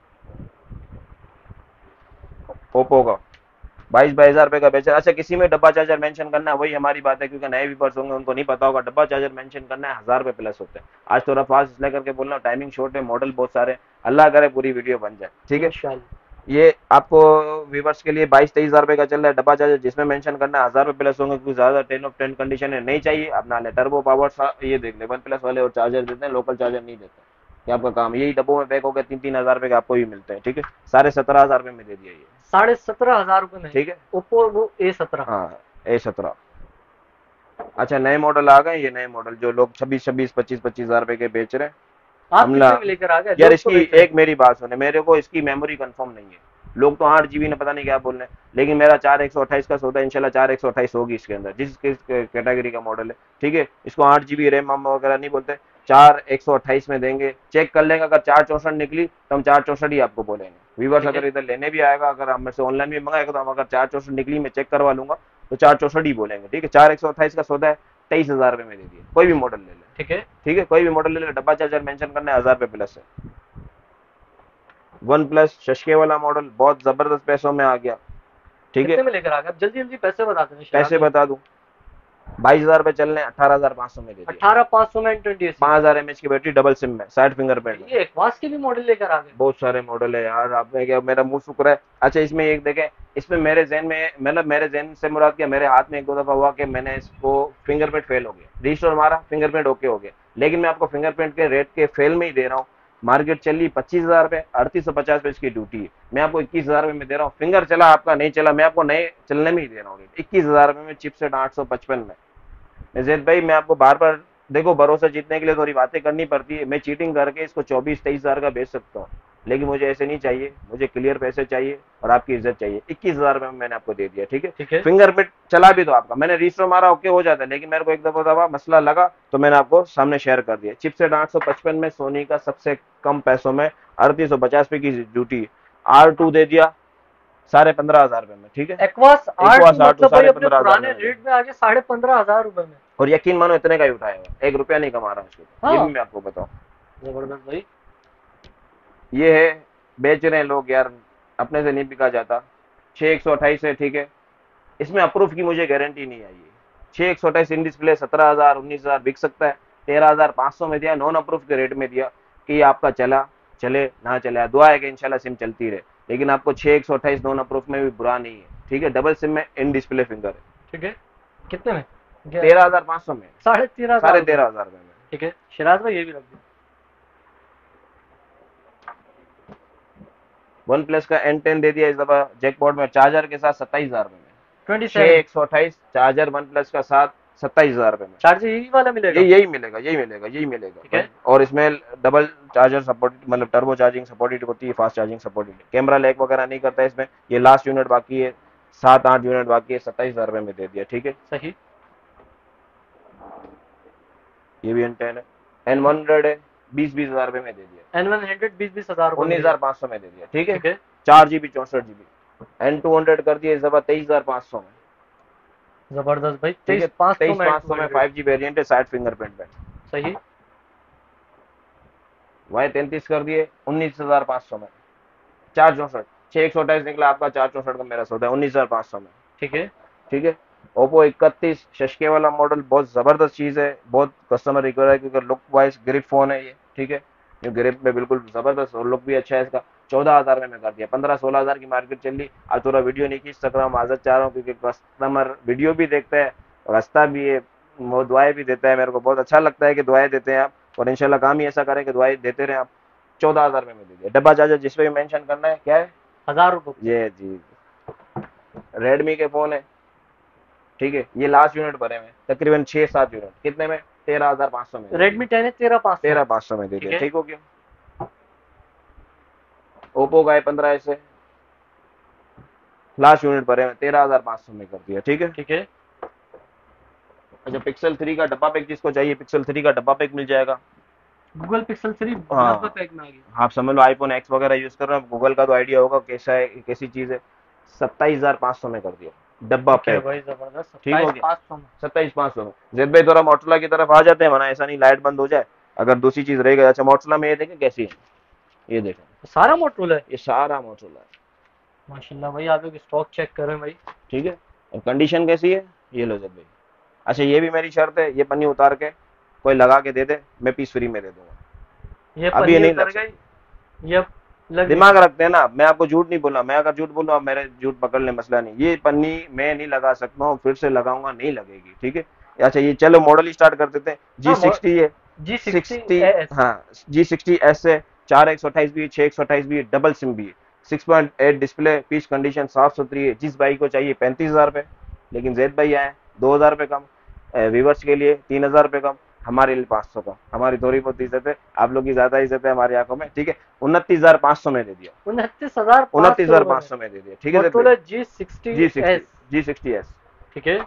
ओप्पो का 22,000 रुपए का बेचा। अच्छा, किसी में डब्बा चार्जर मेंशन करना है, वही हमारी बात है, क्योंकि नए व्यूवर्स होंगे उनको नहीं पता होगा। डब्बा चार्जर मेंशन करना है, 1000 रुपए प्लस होते हैं। आज थोड़ा फास्ट इसलिए करके बोल रहा हूँ, टाइमिंग शॉर्ट है, मॉडल बहुत सारे, अल्लाह करे पूरी वीडियो बन जाए, ठीक है।
इंशाल्लाह।
ये आपको व्यूवर्स के लिए 22-23 हजार रुपए का चल रहा है डब्बा चार्जर, जिसमें मेंशन करना है 1000 रुपए प्लस होंगे, क्योंकि ज्यादा 10 ऑफ 10 कंडीशन है, नहीं चाहिए अपना ले टर्बो पावर। ये देख ले, वन प्लस वाले और चार्जर देते हैं, लोकल चार्जर नहीं देते। ये आपका काम, यही डब्बों में पैक हो गया, 3-3 हजार रुपए का आपको भी मिलते हैं, ठीक है। 17,500 रुपए में दे दिया ये,
17,500 रुपए में
ठीक है।
ओप्पो वो A17।
हाँ, A17। अच्छा, नए मॉडल आ गए, ये नए मॉडल जो लोग 26-26, 25-25 हजार रुपए के बेच रहे हैं।
आप
हमला,
कितने में लेकर आ गए?
यार
लोग तो
इसकी
बेच रहे
एक मेरी बात सुने, मेरे को इसकी मेमोरी कंफर्म नहीं है। लोग तो 8 GB ने पता नहीं क्या बोल रहे हैं, लेकिन मेरा 4/128 का सौदा, इंशाल्लाह 4/128 होगी इसके अंदर, जिस कैटेगरी का मॉडल है, ठीक है। इसको 8 GB रैम वगैरह नहीं बोलते, 4/128 में देंगे। चेक कर लेंगे, अगर 4/64 निकली तो हम 4/64 ही आपको बोलेंगे। व्यूवर्स
ठीक है।
अगर इधर लेने भी आएगा, अगर हम से ऑनलाइन भी मंगाएगा, तो हम अगर 4/64 निकली, मैं चेक करवा लूंगा, तो 4/64 ही बोलेंगे, ठीक है। 4/128 का सौदा है, 23,000 रुपए में दे दिए, कोई भी मॉडल ले ले,
ठीक है।
ठीक है। कोई भी मॉडल ले ले, डब्बा चार्जर मेंशन करना है, 1000 रुपए प्लस है। वन प्लस शशके वाला मॉडल बहुत जबरदस्त पैसों में आ गया, ठीक है।
कितने में लेकर आ गए? आप जल्दी जल्दी पैसे बता देना शराब
पैसे
भाई।
बता दूं, 22,000 रुपए चल रहे हैं, 18,500 में दे दिया।
18,500 में N20
5,000 mAh की बैटरी, डबल सिम में, 60 फिंगरप्रिंट में।
ये एक्वास के भी मॉडल लेकर आ गए।
बहुत सारे मॉडल है यार, आपने क्या, मेरा मुंह सूख रहा है। अच्छा, इसमें एक देखें, इसमें मेरे जहन में, मतलब मेरे जहन से मुराद क्या, मेरे हाथ में एक दो दफा हुआ कि मैंने इसको फिंगरप्रिंट फेल हो गया, रजिस्टर मारा, फिंगरप्रिंट ओके हो गया, लेकिन मैं आपको फिंगरप्रिंट के रेट के फेल में ही दे रहा हूँ। मार्केट चली 25,000 रुपए, 3850 पे इसकी ड्यूटी है, मैं आपको 21,000 रुपए में दे रहा हूँ। फिंगर चला आपका, नहीं चला, मैं आपको नए चलने में ही दे रहा हूँ। 21,000 रुपए में चिपसेट 855 में। जैद भाई, मैं आपको बार बार, देखो, भरोसा जीतने के लिए थोड़ी बातें करनी पड़ती है। मैं चीटिंग करके इसको 24-23 हजार का बेच सकता हूँ, लेकिन मुझे ऐसे नहीं चाहिए, मुझे क्लियर पैसे चाहिए और आपकी इज्जत चाहिए। 21,000 रुपए में मैंने आपको दे दिया, ठीक है।
ठीक है।
फिंगरप्रिंट चला भी तो आपका, मैंने रजिस्टर मारा, ओके हो जाता है, लेकिन मेरे को एक दफा दफा मसला लगा, तो मैंने आपको सामने शेयर कर दिया। चिपसेट 855 में, सोनी का सबसे कम पैसों में, 3850 की ड्यूटी। R2 दे दिया 15,500 रुपए में, ठीक है।
एक्वास
इक्वास
R2
R2
मतलब भाई अपने
15,500
पुराने
में दे
रेट में आगे 15,500 रुपए में।
और यकीन मानो इतने का ही उठाया हुआ, 1 रुपया नहीं कमा रहा उसको, ये भी
हाँ,
मैं आपको बताऊं।
जबरदस्त भाई।
ये है, बेच रहे हैं लोग यार, अपने से नहीं बिका जाता। 6/128 है, ठीक है। इसमें अप्रूव की मुझे गारंटी नहीं आई है। 6/128 इन डिस्प्ले 17,000, 19,000 बिक सकता है। 13,500 में दिया, नॉन अप्रूव के रेट में दिया, कि आपका चला, चले ना चले, दुआ है कि इंशाल्लाह सिम चलती रहे। लेकिन आपको 6/128 नॉन अप्रूव में भी बुरा नहीं है, ठीक है। डबल सिम में इन डिस्प्ले फिंगर है,
ठीक है। कितने में?
13,500 में,
13,500 रुपए।
13,500 में।
ठीक है शिराज भाई, ये भी रख दो।
वन प्लस का N10 दे दिया इस दफा जैकपॉट में, चार्जर के साथ 27,000 रुपए में।
27।
6/128 चार्जर वन प्लस का साथ 27,000 रुपए में।
चार्जर यही वाला मिलेगा?
यही मिलेगा, यही मिलेगा, यही मिलेगा।
ठीक है।
और इसमें डबल चार्जर सपोर्ट, मतलब टर्बो चार्जिंग सपोर्टेड होती है, fast charging supported. Camera lag वगैरह नहीं करता है इसमें। ये लास्ट यूनिट बाकी है, 7-8 यूनिट बाकी है, 27,000 रुपए में दे दिया, ठीक है।
सही।
ये भी N10 है। N100 है, 20-20 हजार रुपए में दे दिया,
N100 20-20 हजार रुपए में
19,500 में दे दिया, ठीक है।
ठीक है।
4 GB 64 GB। N200 कर दिया इस दफा 23,500 में,
जबरदस्त भाई,
ठीक है।
23,500 में
23,500 में 5G वेरिएंट है, 60 फिंगरप्रिंट पे।
सही।
Y33 कर दिए 19,500 में, 464। 6/128 निकला आपका, 464 का मेरा सौदा है, 19,500 में,
ठीक है।
ठीक है। ओप्पो 31 शशके वाला मॉडल बहुत जबरदस्त चीज है, बहुत कस्टमर रिक्वायर है, क्योंकि लुक वाइज ग्रिप फोन है ये, ठीक है। ये ग्रिप में बिल्कुल जबरदस्त और लुक भी अच्छा है इसका। 14,000 में मैं कर दिया, 15-16 हजार की मार्केट चल रही। आज थोड़ा वीडियो नहीं खींच सक रहा हूँ, माजरत चाह रहा हूँ, क्योंकि कस्टमर वीडियो भी देखता है, रास्ता भी है, वो दुआएं भी देता है। मेरे को बहुत अच्छा लगता है कि दुआएं देते हैं आप, और इंशाल्लाह काम ही ऐसा करें कि दुआएं देते रहे आप। 14,000 में दे दिया। डब्बा चार्जर जिस पे भी मेंशन करना है, क्या है,
1,000 रुपए।
ये जी, रेडमी के फोन है, ठीक है। ये लास्ट यूनिट भरे में तकरीबन 6-7 यूनिट, कितने में, 13,500 में।
रेडमी 10 है 13,500।
13,500 में दे
ठीक
दिया,
है।
ठीक हो गया। ओप्पो का A15 ऐसे लास्ट यूनिट भरे में 13,500 में कर दिया, ठीक है।
ठीक है।
अच्छा, पिक्सल 3 का डब्बा पैक जिसको चाहिए, पिक्सल 3 का डब्बा पैक मिल जाएगा,
गूगल पिक्सल 3 लगभग
हाँ,
पैक में आ गया।
आप समझ लो आईफोन एक्स वगैरह यूज कर रहे हो, गूगल का तो आइडिया होगा कैसा है, कैसी चीज है। 27,500 में कर दिया, डब्बा
ठीक है
पैक।
भाई, जबरदस्त,
ठीक हो
सत्ताईस
गया,
पाँच सौ में।
27,500 में। जेड भाई थोड़ा मोटरोला की तरफ आ जाते हैं, वरना ऐसा नहीं लाइट बंद हो जाए अगर दूसरी चीज रह गई। अच्छा मोटरोला में ये देखें कैसी है, ये देखें,
तो सारा मोटरोला है।
ये सारा मोटरोला है।
माशाल्लाह भाई, आप एक स्टॉक चेक करें भाई।
ठीक है, और कंडीशन कैसी है, ये लो जेड भाई। अच्छा ये भी मेरी शर्त है, ये पन्नी उतार के कोई लगा के दे दे, मैं पीस फ्री में दे दूंगा।
ये
अब ये
पन्नी
नहीं लग
उतर गई,
सकती।
ये अब लग नहीं
दिमाग
सकती।
रखते हैं ना, मैं आपको झूठ नहीं बोला, मैं अगर झूठ बोलूँ आप मेरे झूठ पकड़ ले, मसला नहीं। ये पन्नी मैं नहीं लगा सकता हूँ, फिर से लगाऊंगा नहीं लगेगी। ठीक है। अच्छा ये चलो मॉडल ही स्टार्ट कर देते हैं। जी
हाँ,
सिक्सटी है,
G60
सिक्सटी,
एस।
हाँ G60S है। 4 128 भी है, 6 128 भी है, डबल सिम भी है। 6.8 डिस्प्ले, पीस कंडीशन साफ सुथरी है। जिस भाई को चाहिए 35,000 रुपये, लेकिन जेड भाई आए 2,000 रुपये कम, व्यूवर्स के लिए 3,000 रुपये कम, हमारे लिए 500 कम। हमारी थोड़ी बहुत इज्जत है, आप लोग की ज्यादा इज्जत है हमारी आंखों में। ठीक है, 29,500 में दे दिया,
29,500 रुपये में
29,500 में दे दिया। ठीक है जेड भाई।
Motorola G60
G sixty,
S.
G60S।
ठीक है,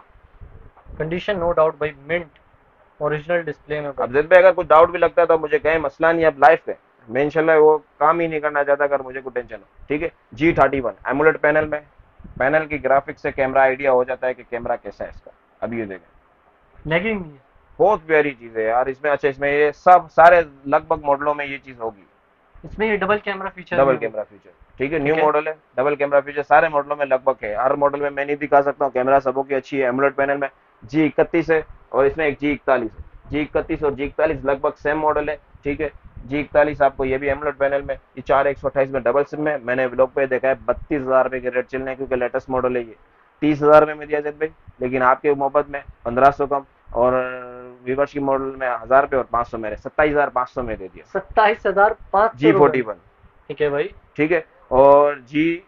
कंडीशन नो डाउट भाई, मिंट, ओरिजिनल डिस्प्ले में भाई।
अब जेड भाई अगर कुछ डाउट भी लगता है तो मुझे कहें, मसला नहीं। अब लाइफ है, मैं इंशाल्लाह वो काम ही नहीं करना चाहता अगर मुझे कोई टेंशन हो। ठीक है। G31 एमुलेट पैनल में, पैनल की ग्राफिक्स से कैमरा आइडिया हो जाता है कि कैमरा कैसा है इसका। अब ये देखें,
लैगिंग नहीं है
बहुत प्यारी चीज है यार इसमें। अच्छा इसमें ये सब सारे लगभग मॉडलों में ये चीज होगी,
इसमें, ये डबल कैमरा फीचर भी
डबल
है भाई।
Camera feature. ठीक है, न्यू
ठीक है।
मॉडल है, डबल कैमरा फीचर सारे मॉडलों में लगभग है। हर मॉडल में मैं नहीं दिखा सकता हूँ, कैमरा सबों की अच्छी है। एमुलेट पैनल में G31 है, और इसमें एक G41 है। G31 और G41 लगभग सेम मॉडल है। ठीक है। G41 आपको ये भी एमुलेट पैनल में, ये 4 128 में डबल सिम में। मैंने ब्लॉग पे देखा है 32,000 रुपए के रेट चल रहे हैं, क्योंकि लेटेस्ट मॉडल है ये। 30,000 में दिया जाता भाई, लेकिन आपके मोहब्बत में 1,500 कम, और विवर्स की मॉडल में 1,000 रुपये और 500 मेरे, 27,500 में दे दिया।
27,500 रुपये में।
G41।
ठीक है भाई।
ठीक है। और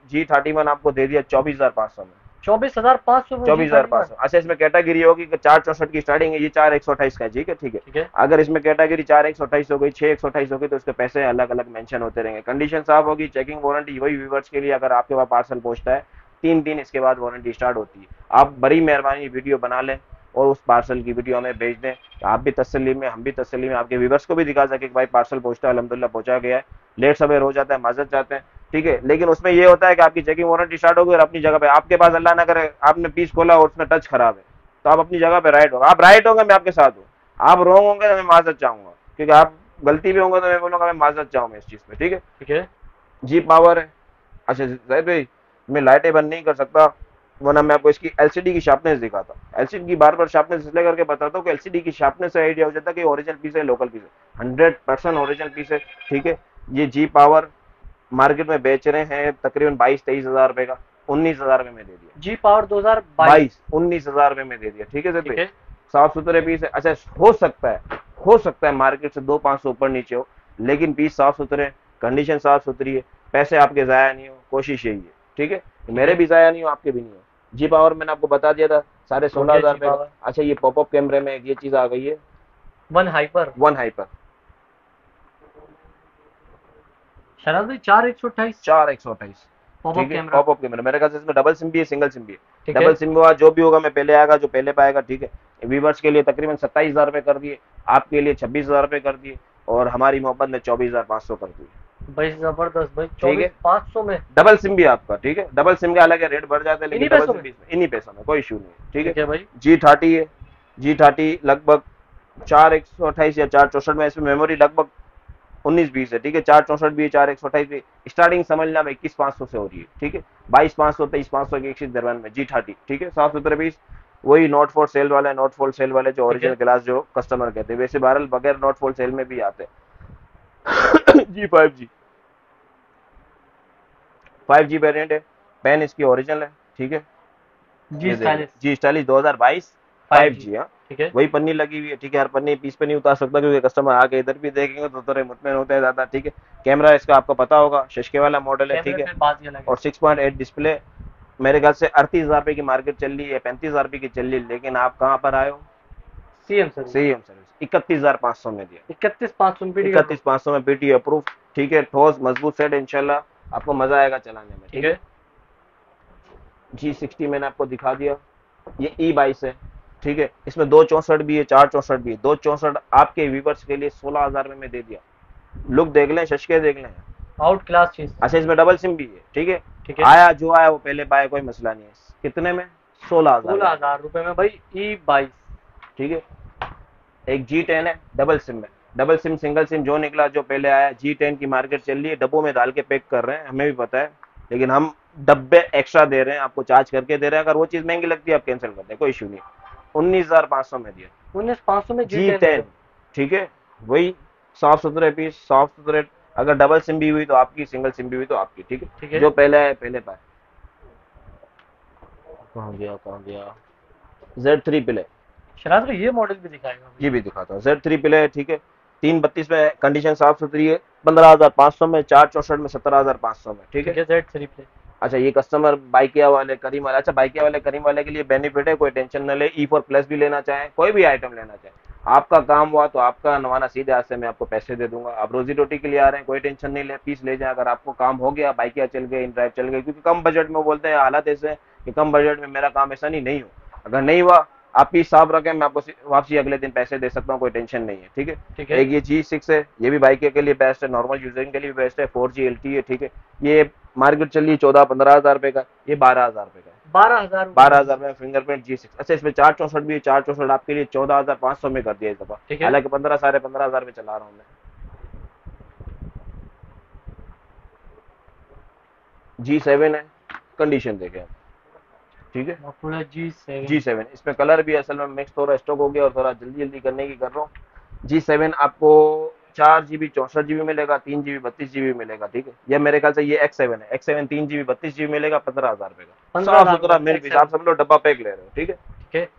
G31 आपको दे दिया 24,500 में।
24,500 में
चौबीस हजार पाँच
G31।
सौ अच्छा इसमें कैटेगरी होगी कि 4 64 की स्टार्टिंग है, ये 4 128 का है। ठीक है, ठीक है।
ठीक है।
अगर इसमें कैटेगरी 4 128 हो गई, 6 128 हो गई, तो उसके पैसे अलग अलग मेंशन होते रहेंगे। कंडीशन साफ होगी, चेकिंग वारंटी वही व्यूवर्स के लिए, अगर आपके पास पार्सल पहुंचता है 3 दिन इसके बाद वारंटी स्टार्ट होती है। आप बड़ी मेहरबानी वीडियो बना लें और उस पार्सल की वीडियो हमें भेज दें, तो आप भी तसल्ली में, हम भी तसल्ली में, आपके व्यूवर्स को भी दिखा सके कि भाई पार्सल पहुंचता है, अलहमदुलिल्लाह पहुंचा गया है। लेट सवेर हो जाता है, माजरत चाहते हैं। ठीक है, लेकिन उसमें ये होता है कि आपकी चेकिंग वारंटी स्टार्ट होगी और अपनी जगह पे आपके पास, अल्लाह ना करे आपने पीस खोला और उसमें टच खराब है, तो आप अपनी जगह पे राइट होगा। आप राइट होंगे मैं आपके साथ हूँ, आप रॉन्ग होंगे तो मैं माजरत चाहूंगा, क्योंकि आप गलती भी होंगे तो मैं बोलूंगा मैं माजरत चाहूँ इस चीज पे। ठीक है।
ठीक है।
जी पावर है। अच्छा जाहिद भाई, मैं लाइटें बंद नहीं कर सकता, वरना मैं आपको इसकी एलसीडी की शार्पनेस दिखाता। एलसीडी की बार बार शार्पनेस इसलिए करके बताता हूँ कि एलसीडी की शार्पनेस से आइडिया हो जाता है कि ओरिजिनल पीस है, लोकल पीस है, 100% ओरिजिनल पीस है। ठीक है। ये जी पावर मार्केट में बेच रहे हैं तकरीबन 22 23 हजार रुपए का, 19,000 रुपए में दे दिया।
जी पावर 2022।
19,000 रुपए में दे दिया। ठीक है सर,
ठीक है।
साफ सुथरे पीस है। अच्छा हो सकता है, हो सकता है मार्केट से 2 500 ऊपर नीचे हो, लेकिन पीस साफ सुथरे, कंडीशन साफ सुथरी है, पैसे आपके जाया नहीं हो, कोशिश यही है। ठीक है,
ठीक
मेरे
है।
भी जाया नहीं हो, आपके भी नहीं हो। जी पावर मैंने आपको बता दिया था, साढ़े
हो
सोलह
गया
हजार
जी
रुपए का।
पावर।
अच्छा ये पॉपअप कैमरे में ये चीज आ गई है,
वन हाइपर।
One hyper.
शराब भाई, 4 128
4 128।
पॉपअप
ठीक है,
कैमरा।
पॉपअप कैमरा मेरे ख्याल से इसमें डबल सिम भी है, सिंगल सिम भी है।
ठीक है।
डबल सिम हुआ जो भी होगा, मैं पहले आएगा जो पहले पाएगा। ठीक है। व्यूवर्स के लिए तकरीबन 27,000 रुपए कर दिए, आपके लिए 26,000 रुपए कर दिए, और हमारी मोहब्बत में 24,500 कर दिए।
भाई जबरदस्त भाई,
ठीक है।
24,500 में।
डबल सिम भी आपका। ठीक है, डबल सिम के अलग रेट बढ़ जाते हैं, लेकिन
इन्हीं
डबल
पैसों
सिम
में।
भी इन्हीं पैसों में, कोई इशू नहीं है। ठीक है।
ठीक है भाई।
G30 है, G30 लगभग 4 128 या 4 64 में, इसमें मेमोरी लगभग 19 20 है। ठीक है, 4 64 भी है, 4 128 भी। स्टार्टिंग समझ लें 21,500 से हो रही है। ठीक है, 22,500 23,500 के एक दरम्यान में G30। ठीक है, साफ सुथरे पीस, वही नॉट फॉर सेल वाले, नॉट फॉर सेल वाले जो
ठीक
ओरिजिनल
है।
ग्लास जो कस्टमर कहते हैं, वैसे बहरल बगैर नॉट फॉर सेल में भी आते हैं। G5G, 5G वेरिएंट है, पेन इसकी ओरिजिनल है। ठीक है,
जी
ये देखिए
स्टाइलिश
G40 2022
5G।
5G। हाँ,
ठीक है।
वही पन्नी लगी हुई है। ठीक है, हर पन्नी पीस पे नहीं उतार सकता, क्योंकि कस्टमर आके इधर भी देखेंगे तो थोड़े मुतमिन होते हैं ज्यादा। ठीक है, कैमरा इसका आपको पता होगा, शशके वाला मॉडल है।
कैमरे
ठीक है,
पे बात ही अलग है।
और 6.8 डिस्प्ले। मेरे ख्याल से 38,000 रुपए की मार्केट चल रही है, 35,000 रुपए की चल रही है, लेकिन आप कहाँ पर आए हो,
सीएम सर्विस।
सही हम सर्विस 31,500 में दिया।
31,500 पीडी का।
31,500 में पीटी अप्रूव। ठीक है, ठोस मजबूत सेट, इंशाल्लाह आपको मजा आएगा चलाने में।
ठीक
ठीक है।
है।
G60 मैंने आपको दिखा दिया, ये E22 है। ठीक है, इसमें 264 भी है, 464 भी है। 264 आपके व्यूवर्स के लिए 16,000 में दे दिया। लुक देख लें, शशके देख लें।
आउट क्लास चीज।
अच्छा, इसमें डबल सिम भी है, ठीक है।
ठीक है।
आया जो आया वो पहले पाए, कोई मसला नहीं है। कितने में? 16,000
सोलह
में।
हजार रुपए में भाई E22।
ठीक है, एक G10 है डबल सिम में। डबल सिम सिंगल सिम जो निकला, जो पहले आया, G10 की मार्केट चल रही है, डब्बों में डाल के पैक कर रहे हैं, हमें भी पता है। लेकिन हम डब्बे एक्स्ट्रा दे रहे हैं, आपको चार्ज करके दे रहे हैं। अगर वो चीज महंगी लगती है आप कैंसिल कर दें, कोई इशू नहीं। 19,500 में दिया
19,500 में G10 दे
G10।
रहे हो।
ठीक है, वही साफ सुथरे पीस, साफ सुथरे। अगर डबल सिम भी हुई तो आपकी, सिंगल सिम भी हुई तो आपकी। ठीक
ठीक
है,
है।
जो पहले आए पहले पाए। कहाँ गया, कहाँ गया? Z3 play.
शराज भाई ये मॉडल भी दिखाएगा भाई।
ये भी दिखाता हूँ, Z3 प्ले। ठीक है, 332 में, कंडीशन साफ सुथरी है। 15,500 में, 464 में, 17,500 में। ठीक है।
ठीक है, Z3 प्ले।
अच्छा, ये कस्टमर बाइकिया वाले, करीम वाले, अच्छा बाइकिया वाले करीम वाले के लिए बेनिफिट है, कोई टेंशन न ले। E4 प्लस भी लेना चाहे, कोई भी आइटम लेना चाहे, आपका काम हुआ तो आपका नवाना सीधे हाथ से मैं आपको पैसे दे दूंगा। आप रोजी रोटी के लिए आ रहे हैं, कोई टेंशन नहीं ले, पीस ले जाए। अगर आपको काम हो गया, बाइकिया चल गए, इन ड्राइव चल गए, क्योंकि कम बजट में बोलते हैं, हालात ऐसे हैं कि कम बजट में मेरा काम ऐसा नहीं हो। अगर नहीं हुआ, आप पीस साफ रखें, मैं आपको वापसी अगले दिन पैसे दे सकता हूँ, कोई टेंशन नहीं है। ठीक है।
ठीक है।
एक ये G6 है, ये भी बाइक के लिए बेस्ट है, नॉर्मल यूजिंग के लिए बेस्ट है। 4G LTE है। ठीक है, ये मार्केट चल रही है 14-15 हजार रुपए का, ये 12 हजार रुपए का है।
12,000
बारह
में।
हजार में फिंगरप्रिंट G6। अच्छा, इसमें 464 भी है। 464 आपके लिए 14,500 में कर दिया इस दफा।
ठीक है।
हालांकि 15, 15,500 में चला रहा हूँ मैं। G7 है, कंडीशन देखें आप। ठीक है,
मोटोरोला G7।
G7 इसमें कलर भी असल में मिक्स, थोड़ा स्टॉक हो गया और थोड़ा जल्दी जल्दी करने की कर रहा हूँ। G7 आपको 4 GB 64 GB मिलेगा, 3 GB 32 GB मिलेगा। ठीक है, ये मेरे ख्याल से ये X7 है। X7 3 GB 32 GB मिलेगा, 15,000 रुपए का।
पंद्रह
साफ
हजार
सुथरा
में
मेरे
X7।
हिसाब से, हम लोग डब्बा पैक ले रहे हो। ठीक है,
ठीक है।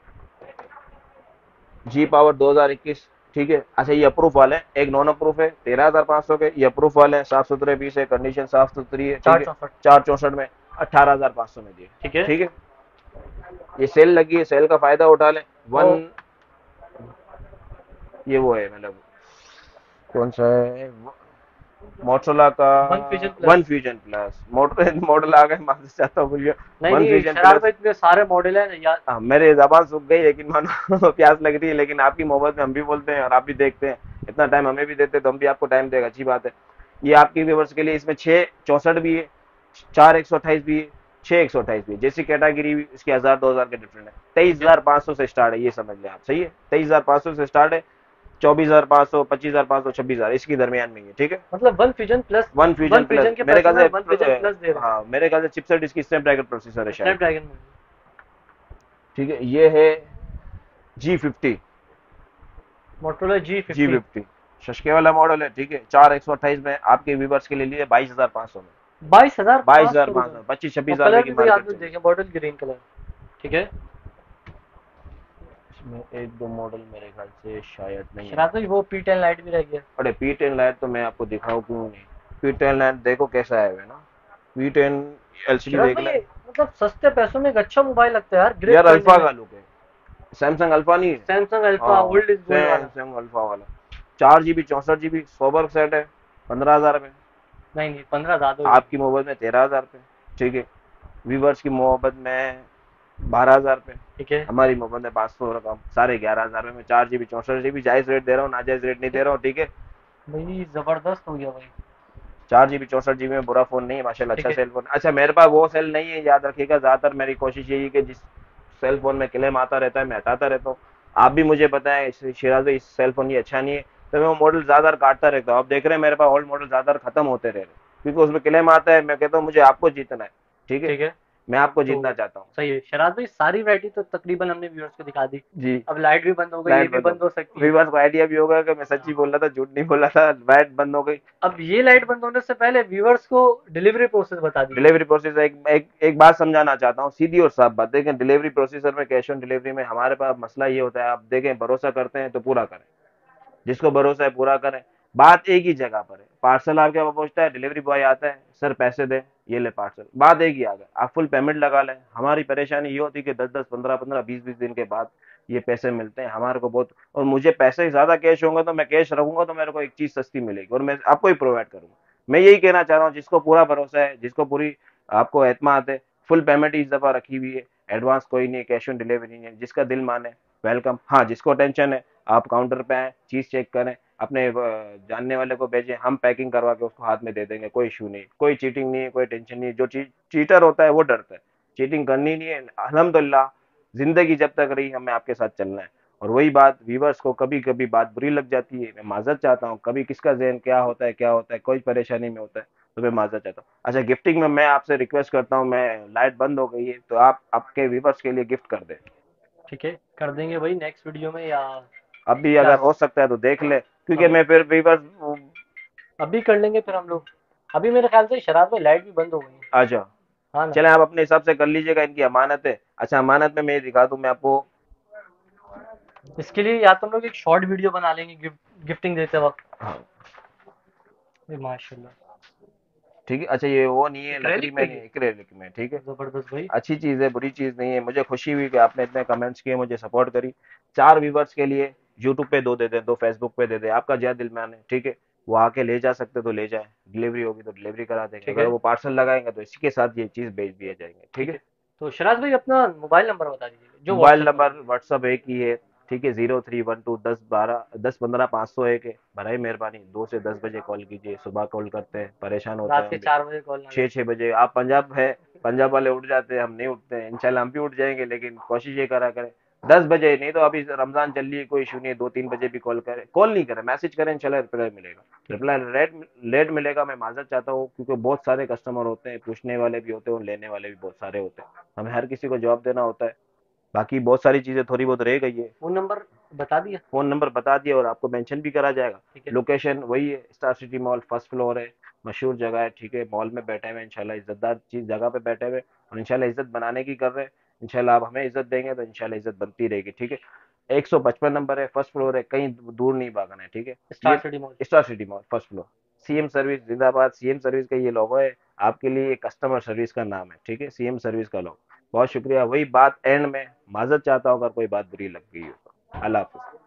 G power 2021। ठीक है, अच्छा ये अप्रूव वाले हैं, एक नॉन अप्रूव है 13,500 के, ये अप्रूव वाले हैं, साफ सुथरे पीस है, कंडीशन साफ सुथरी है। ठीक है,
464।
464 में 18,500 में दिए।
ठीक है।
ठीक है, ये सेल लगी है, सेल का फायदा उठा लें।
ओ।
वन, ये वो है मतलब, कौन सा है? मोटरोला का
one fusion
one
plus.
Fusion plus. Motor model आ गए, माफी चाहता हूँ, भूलिए।
नहीं
वन
नहीं,
फ्यूजन
शरार
प्लस।
भाई इतने सारे मॉडल है यार।
हाँ, मेरे जबान सूख गई, लेकिन मानो प्यास लग रही है। लेकिन आपकी मोहब्बत में हम भी बोलते हैं और आप भी देखते हैं, इतना टाइम हमें भी देते हैं तो हम भी आपको टाइम देगा, अच्छी बात है। ये आपकी व्यूवर्स के लिए, इसमें 664 भी है, 4 128 भी है, 6 128 भी है। जैसी कैटेगरी इसके 1000-2000 के डिफरेंट है।
ठीक है।
23,500 से स्टार्ट है, ये समझ लें आप। सही है, 23,500 से स्टार्ट है। 24,500, 25,500, 26,000 इसकी दरमियान में ही है। ठीक है,
मतलब one fusion plus.
One
one
fusion plus
fusion के
मेरे
पैसे
ख्याल
में वन फ्यूजन
से।
प्लस दे रहे
हाँ, मेरे ख्याल से चिपसेट इसकी स्नैपड्रैगन प्रोसेसर है
हैं
शायद।
स्नैपड्रैगन में।
ठीक है, ये है G50।
Motorola
G
G50।
Fifty शशके वाला मॉडल है। ठीक है, 4 128 में आपके व्यूवर्स के लिए 22,500 में।
बाईस हजार
बाईस
पाँच
हजार
सौ
पाँच
रुपये
सौ 25-26
और
हजार रुपए
कलर
की
भी भाई
मार्केट
आपने
चल रही
देखे, बॉटल ग्रीन कलर। ठीक है।
है। इसमें एक दो मॉडल मेरे ख्याल से शायद नहीं है।
शराब भाई वो P10 लाइट भी रह गया।
अरे P10 लाइट तो मैं आपको दिखाऊं क्यों नहीं। P10 लाइट देखो कैसा है ना। P10 LCD
शराब
देख
भाई
लें।
ये मतलब सस्ते पैसों में एक अच्छा मोबाइल लगता है यार, ग्रिप
यार
करने
अल्फा
में।
का लुक है, सैमसंग अल्फा नहीं है।
सैमसंग अल्फा
हाँ,
ओल्ड इज गोल्ड वाला।
सैमसंग अल्फा वाला। 4 GB 64 GB सोबर सेट है, 15,000 में।
नहीं नहीं, 15 ज्यादा हो
आपकी
जाएगी।
मोहब्बत में 13,000 रुपये। ठीक है, व्यूवर्स की मोहब्बत में 12,000 रुपये।
ठीक है।
हमारी मोहब्बत में 500 रकम, साढ़े 11,000 में 4 GB 64 GB जायज रेट दे रहा हूँ, नाजायज रेट नहीं दे रहा हूँ। ठीक है,
भाई जबरदस्त हो गया भाई।
4 GB 64 GB में बुरा फोन नहीं है माशाल्लाह,
ठीक
अच्छा
है।
Cell phone. अच्छा, मेरे पास वो सेल नहीं है, याद रखिएगा। ज्यादातर मेरी कोशिश यही है कि जिस सेल फोन में क्लेम आता रहता है मैं हटाता रहता हूँ। आप भी मुझे बताएं शिराज भाई, इस सेल फोन ये अच्छा नहीं है, तो मैं वो मॉडल ज्यादा काटता रहता हूँ। आप देख रहे हैं मेरे पास ओल्ड मॉडल ज्यादा खत्म होते रह रहे हैं, क्योंकि उसमें क्लेम आता है। मैं कहता हूँ मुझे आपको जीतना है। ठीक है,
ठीक है।
मैं आपको
तो
जीतना चाहता हूँ।
सही है शराब भाई, सारी वैरायटी तो तकरीबन हमने व्यूअर्स को दिखा दी।
जी,
अब लाइट भी बंद हो गई, ये
लाइट
भी
बंद हो
बंद हो सकती
गई,
है।
व्यूअर्स को आइडिया भी होगा कि मैं सच्ची बोल रहा था, झूठ नहीं बोल रहा था। लाइट बंद हो गई।
अब ये लाइट बंद होने से पहले व्यूअर्स को डिलीवरी प्रोसेस बता दीजिए।
डिलीवरी प्रोसेस, एक बात समझाना चाहता हूँ, सीधी और साफ बात। देखें, डिलीवरी प्रोसेसर में, कैश ऑन डिलीवरी में हमारे पास मसला ये होता है, आप देखें, भरोसा करते हैं तो पूरा करें, जिसको भरोसा है पूरा करें। बात एक ही जगह पर है, पार्सल आपके पास पहुंचता है, डिलीवरी बॉय आता है, सर पैसे दे, ये ले पार्सल, बात एक ही आ गया, आप फुल पेमेंट लगा लें। हमारी परेशानी ये होती है कि 10-10 15-15 20-20 दिन के बाद ये पैसे मिलते हैं हमारे को बहुत। और मुझे पैसे ज्यादा कैश होंगे तो मैं कैश रखूंगा तो मेरे को एक चीज सस्ती मिलेगी और मैं आपको ही प्रोवाइड करूंगा। मैं यही कहना चाह रहा हूँ, जिसको पूरा भरोसा है, जिसको पूरी आपको एतमाद है, फुल पेमेंट इस दफा रखी हुई है, एडवांस कोई नहीं है, कैश ऑन डिलीवरी नहीं है, जिसका दिल माने वेलकम। हाँ, जिसको टेंशन है आप काउंटर पे आए, चीज चेक करें, अपने जानने वाले को भेजें, हम पैकिंग करवा के उसको हाथ में दे देंगे, कोई इशू नहीं, कोई चीटिंग नहीं है, कोई टेंशन नहीं है। जो चीटर होता है वो डरता है, चीटिंग करनी नहीं है। अल्हम्दुलिल्लाह जिंदगी जब तक रही हमें आपके साथ चलना है। और वही बात, व्यूवर्स को कभी कभी बात बुरी लग जाती है, मैं माजरत चाहता हूँ, कभी किसका जहन क्या होता है, कोई परेशानी में होता है तो मैं माजरत चाहता हूँ। अच्छा, गिफ्टिंग में मैं आपसे रिक्वेस्ट करता हूँ, मैं लाइट बंद हो गई है तो आप आपके व्यूवर्स के लिए गिफ्ट कर दें।
ठीक है, कर देंगे भाई नेक्स्ट वीडियो में, या
अभी
क्या?
अगर हो सकता है तो देख ले, क्योंकि
अभी
मैं फिर व्यूवर्स।
अभी कर लेंगे फिर हम लोग। अभी मेरे ख्याल से शराब में लाइट भी बंद हो गई है।
आ जाओ,
हाँ ना?
चले आप अपने हिसाब से कर लीजिएगा, इनकी अमानत है। अच्छा, अमानत में मैं ये दिखा दूं मैं आपको।
इसके लिए या तो हम लोग एक शॉर्ट वीडियो बना लेंगे गिफ्टिंग देते वक्त।
हाँ
ये माशाल्लाह।
ठीक है। अच्छा, ये वो नहीं है, लकड़ी
एक्रेलिक
में
पे
नहीं,
ये
एक्रेलिक में, ठीक है।
जबरदस्त भाई।
अच्छी चीज है, बुरी चीज नहीं है। मुझे खुशी हुई कि आपने इतने कमेंट्स किए, मुझे सपोर्ट करी। 4 व्यूवर्स के लिए यूट्यूब पे 2 दे दे, 2 फेसबुक पे दे दे, आपका जय दिल माने, ठीक है। वो आके ले जा सकते तो ले जाए, डिलीवरी होगी तो डिलीवरी करा देंगे,
ठीक
अगर
है।
वो पार्सल लगाएंगे तो इसी के साथ ये चीज भेज दिए जाएंगे, ठीक
ठीक
है।
है। तो शराज भाई अपना मोबाइल नंबर बता दीजिए जो
मोबाइल
व्हाट्सएप
नंबर
करेंगे।
व्हाट्सअप एक ही है, ठीक है, 0312 10 12 10 15 501 है। बड़ी मेहरबानी, 2 से 10 बजे कॉल कीजिए, सुबह कॉल करते हैं, परेशान होते
रात
हैं
के
हम भी।
4 बजे कॉल ना
छः
करें।
छः बजे आप पंजाब है, पंजाब वाले उठ जाते हैं, हम नहीं उठते हैं, इंशाल्लाह हम भी उठ जाएंगे, लेकिन कोशिश ये करा करें 10 बजे, नहीं तो अभी रमजान चल रही है, कोई इशू नहीं है, 2 3 बजे भी कॉल करें, कॉल नहीं करें, मैसेज करें, इंशाल्लाह रिप्लाई मिलेगा।
ठीक है।
रिप्लाई लेट लेट मिलेगा, मैं माजरत चाहता हूँ, क्योंकि बहुत सारे कस्टमर होते हैं, पूछने वाले भी होते हैं और लेने वाले भी बहुत सारे होते हैं, हमें हर किसी को जवाब देना होता है। बाकी बहुत सारी चीजें थोड़ी बहुत रह गई है।
फोन नंबर बता दिया।
फोन नंबर बता दिया और आपको मेंशन भी करा जाएगा।
ठीक है।
लोकेशन वही है, Star City Mall, first floor है, मशहूर जगह है, ठीक है। मॉल में बैठे हुए इंशाल्लाह, इज्जतदार चीज जगह पे बैठे हुए, और इंशाल्लाह इज्जत बनाने की कर रहे हैं। इंशाल्लाह आप हमें इज्जत देंगे तो इंशाल्लाह इज्जत बनती रहेगी, ठीक है। 155 नंबर है, फर्स्ट फ्लोर है, कहीं दूर नहीं भागना है, ठीक है।
स्टार
ये
City Mall.
Star City Mall first floor. CM service जिंदाबाद, सीएम सर्विस का ये लोगो है, आपके लिए कस्टमर सर्विस का नाम है, ठीक है, सीएम सर्विस का लोगो। बहुत शुक्रिया। वही बात एंड में, माजरत चाहता हूँ अगर कोई बात बुरी लग गई हो तो। अल्लाह हाफिज।